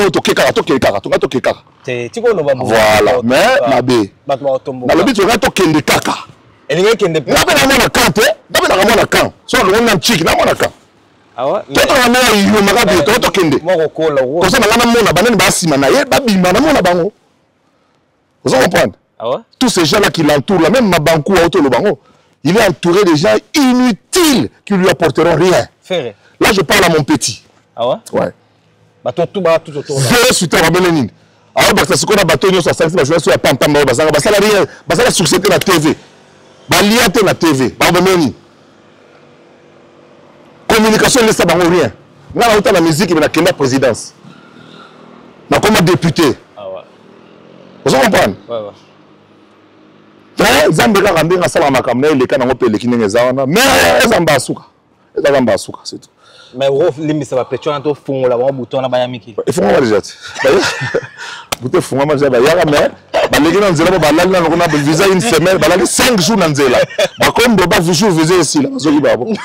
voilà, mais la B. Dans le but, on a toqué de caca.
Et les gars qui ne
peuvent pas avoir la carte, on a camp. Soit on a un chic, on a camp.
Ah ouais?
Toi, on a eu un magasin, toi, toqué de. Comme ça, on a mon abandonné, Bassimana, Babima, on a bango. Vous comprenez?
Ah ouais?
Tous ces gens-là qui l'entourent, là, même Mabankou, Auto le bango. Il est entouré de gens inutiles qui lui apporteront rien.
Ferré.
Là, je parle à mon petit.
Ah ouais?
Ouais.
Bah, tout autour.
Ferré, sur terre, Bélénine. Alors, parce que ce qu'on a battu, nous, ça s'est fait sur la pam-pam, ça a rien, ça a succédé la TV. Bah, liaté la TV. Bah, Bélénine. Communication, il ne sait pas rien. Là, on a la musique, il y a la présidence. Mais comme député.
Ah ouais.
Vous comprenez?
Ouais.
Zambeka rambinga sala makamna ile kana ngope le kinenge zawana mais zamba suka c'est tout
mais wo limbisa ba pecho to fungola ba bouton na bayamiki
il faut ngwa déjà bouton funga ma jaba yara mais ba leki na nzela ba lali na ngona ba visa une semaine ba lali 5 jours na nzela ba comme do ba visa visa ici là zo liba bo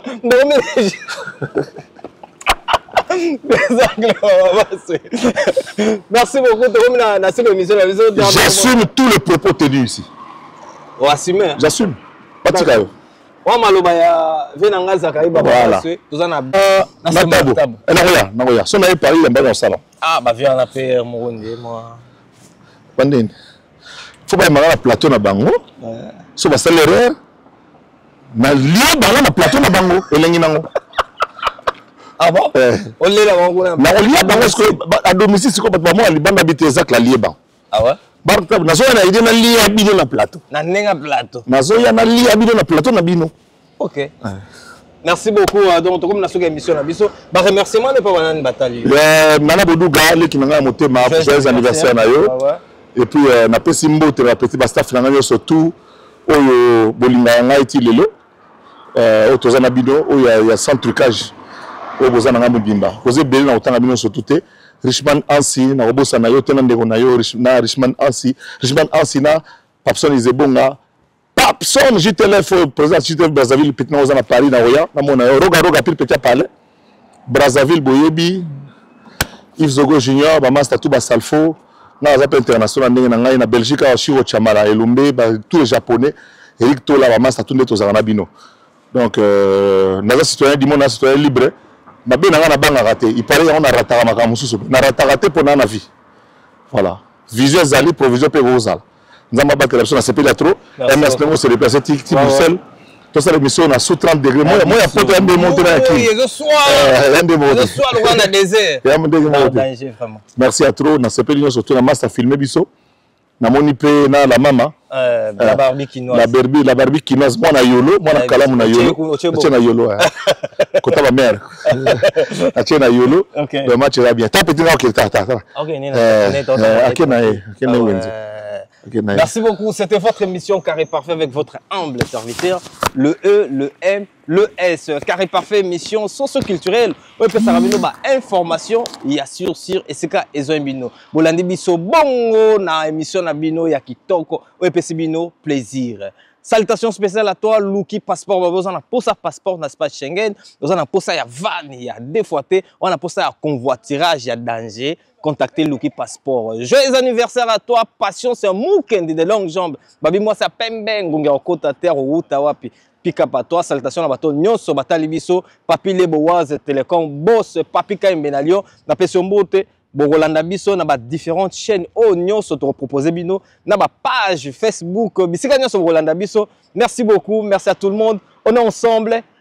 merci beaucoup de na cette émission
j'assume tous les propos tenus ici.
On assume.
J'assume. Pas de cas.
On maloba ya venanga Zachary baba baswe tozana
na tabo. Na roya. So na Paris yamba dans salon.
Ah ba vient na père Murundi moi.
Bandine. Faut pas mara plateau na bango. So ba salaire na lié banga na plateau na bango elengi nango.
Ah bon? On l'a là bango na.
Na lié bango parce que à domicile c'est quoi ba moi libanda habiter Zach la lié bango.
Ah ouais?
Nazo na idée na lié bino na plateau.
Na nenga plateau.
Nazo ya na lié bino na plateau na bino.
OK. Merci beaucoup. Donc comme na soka émission na biso, ba remerciement ne pas banane bataille.
Nana Boduga le ki nga motema joyeux anniversaire na yo. Et puis na pesi mbote na petit ba staff na nga surtout oyo bolinga nga iti lelo. Otozana bino oyo ya sans trucage. Oyo bozana nga mobimba. Koze beli na otanga bino surtout te. Richman Ansi na robosa na yo tena ndeko na yo na Richman Ansi na Papson Izebonga Papson JTLF président JTLF Brazzaville petit na na Paris na Roya na mona yo roga pile petit parler Brazzaville Boyebi Yves Zogo Junior ba master tout ba Salfo na za international ndenge na ngai na Belgique a Shiro Chamala Elumbe ba tous les japonais Eric Tola ba master tout ndeto za na bino donc na citoyen du monde citoyen libre. Na bien na banga raté il paraît on a raté ma mususu na raté pour na vie voilà visuel zali provision pe rozal nzamba ba corruption na sepela trop MS Lengo se déplacer ti Bruxelles tout ça l'émission na sous 30 degrés moi ya poto ande monter na qui
ce soir on a désert
merci à trop na sepela surtout na master filmer biso na moni pe na la mama
La Barbie quinoise.
La Barbie quinoise. Moi, na yolo. Moi, na kalamu na yolo. Atie na yolo. Kota ma mère. Atie na yolo. Le match va bien. Ta petit ok.
Merci beaucoup. C'était votre émission Carré Parfait avec votre humble serviteur. Le E, le M, le S. Carré Parfait, émission socio-culturelle. Oui, puis ça ramène information. Il y a sur et c'est quand ils ont bino. Bolandi biso bongo na émission na bino ya kitoko. Oui, puis c'est bino plaisir. Salutations spéciales à toi, Luki Passport. Vous en avez pour ça passeport dans l'espace Schengen. Vous en avez pour ça il y a van, il y a défoité. On a pour ça il y a convoiturage, il y a danger. Contactez Luki Passport. Joyeux anniversaire à toi, passion, c'est un mouken de longues jambes. Babi moi ça pembe ngunga okota terre outa wapi. Pika pa toi, salutations à bato nyonso batali biso, papi Leboaz Telecom, boss papi Kaimbenalio, na peso mbote. Borolanda biso na ba différentes chaînes o nyonso to proposer bino na ba page Facebook bisika nyonso Borolanda biso. Merci beaucoup, merci à tout le monde. On est ensemble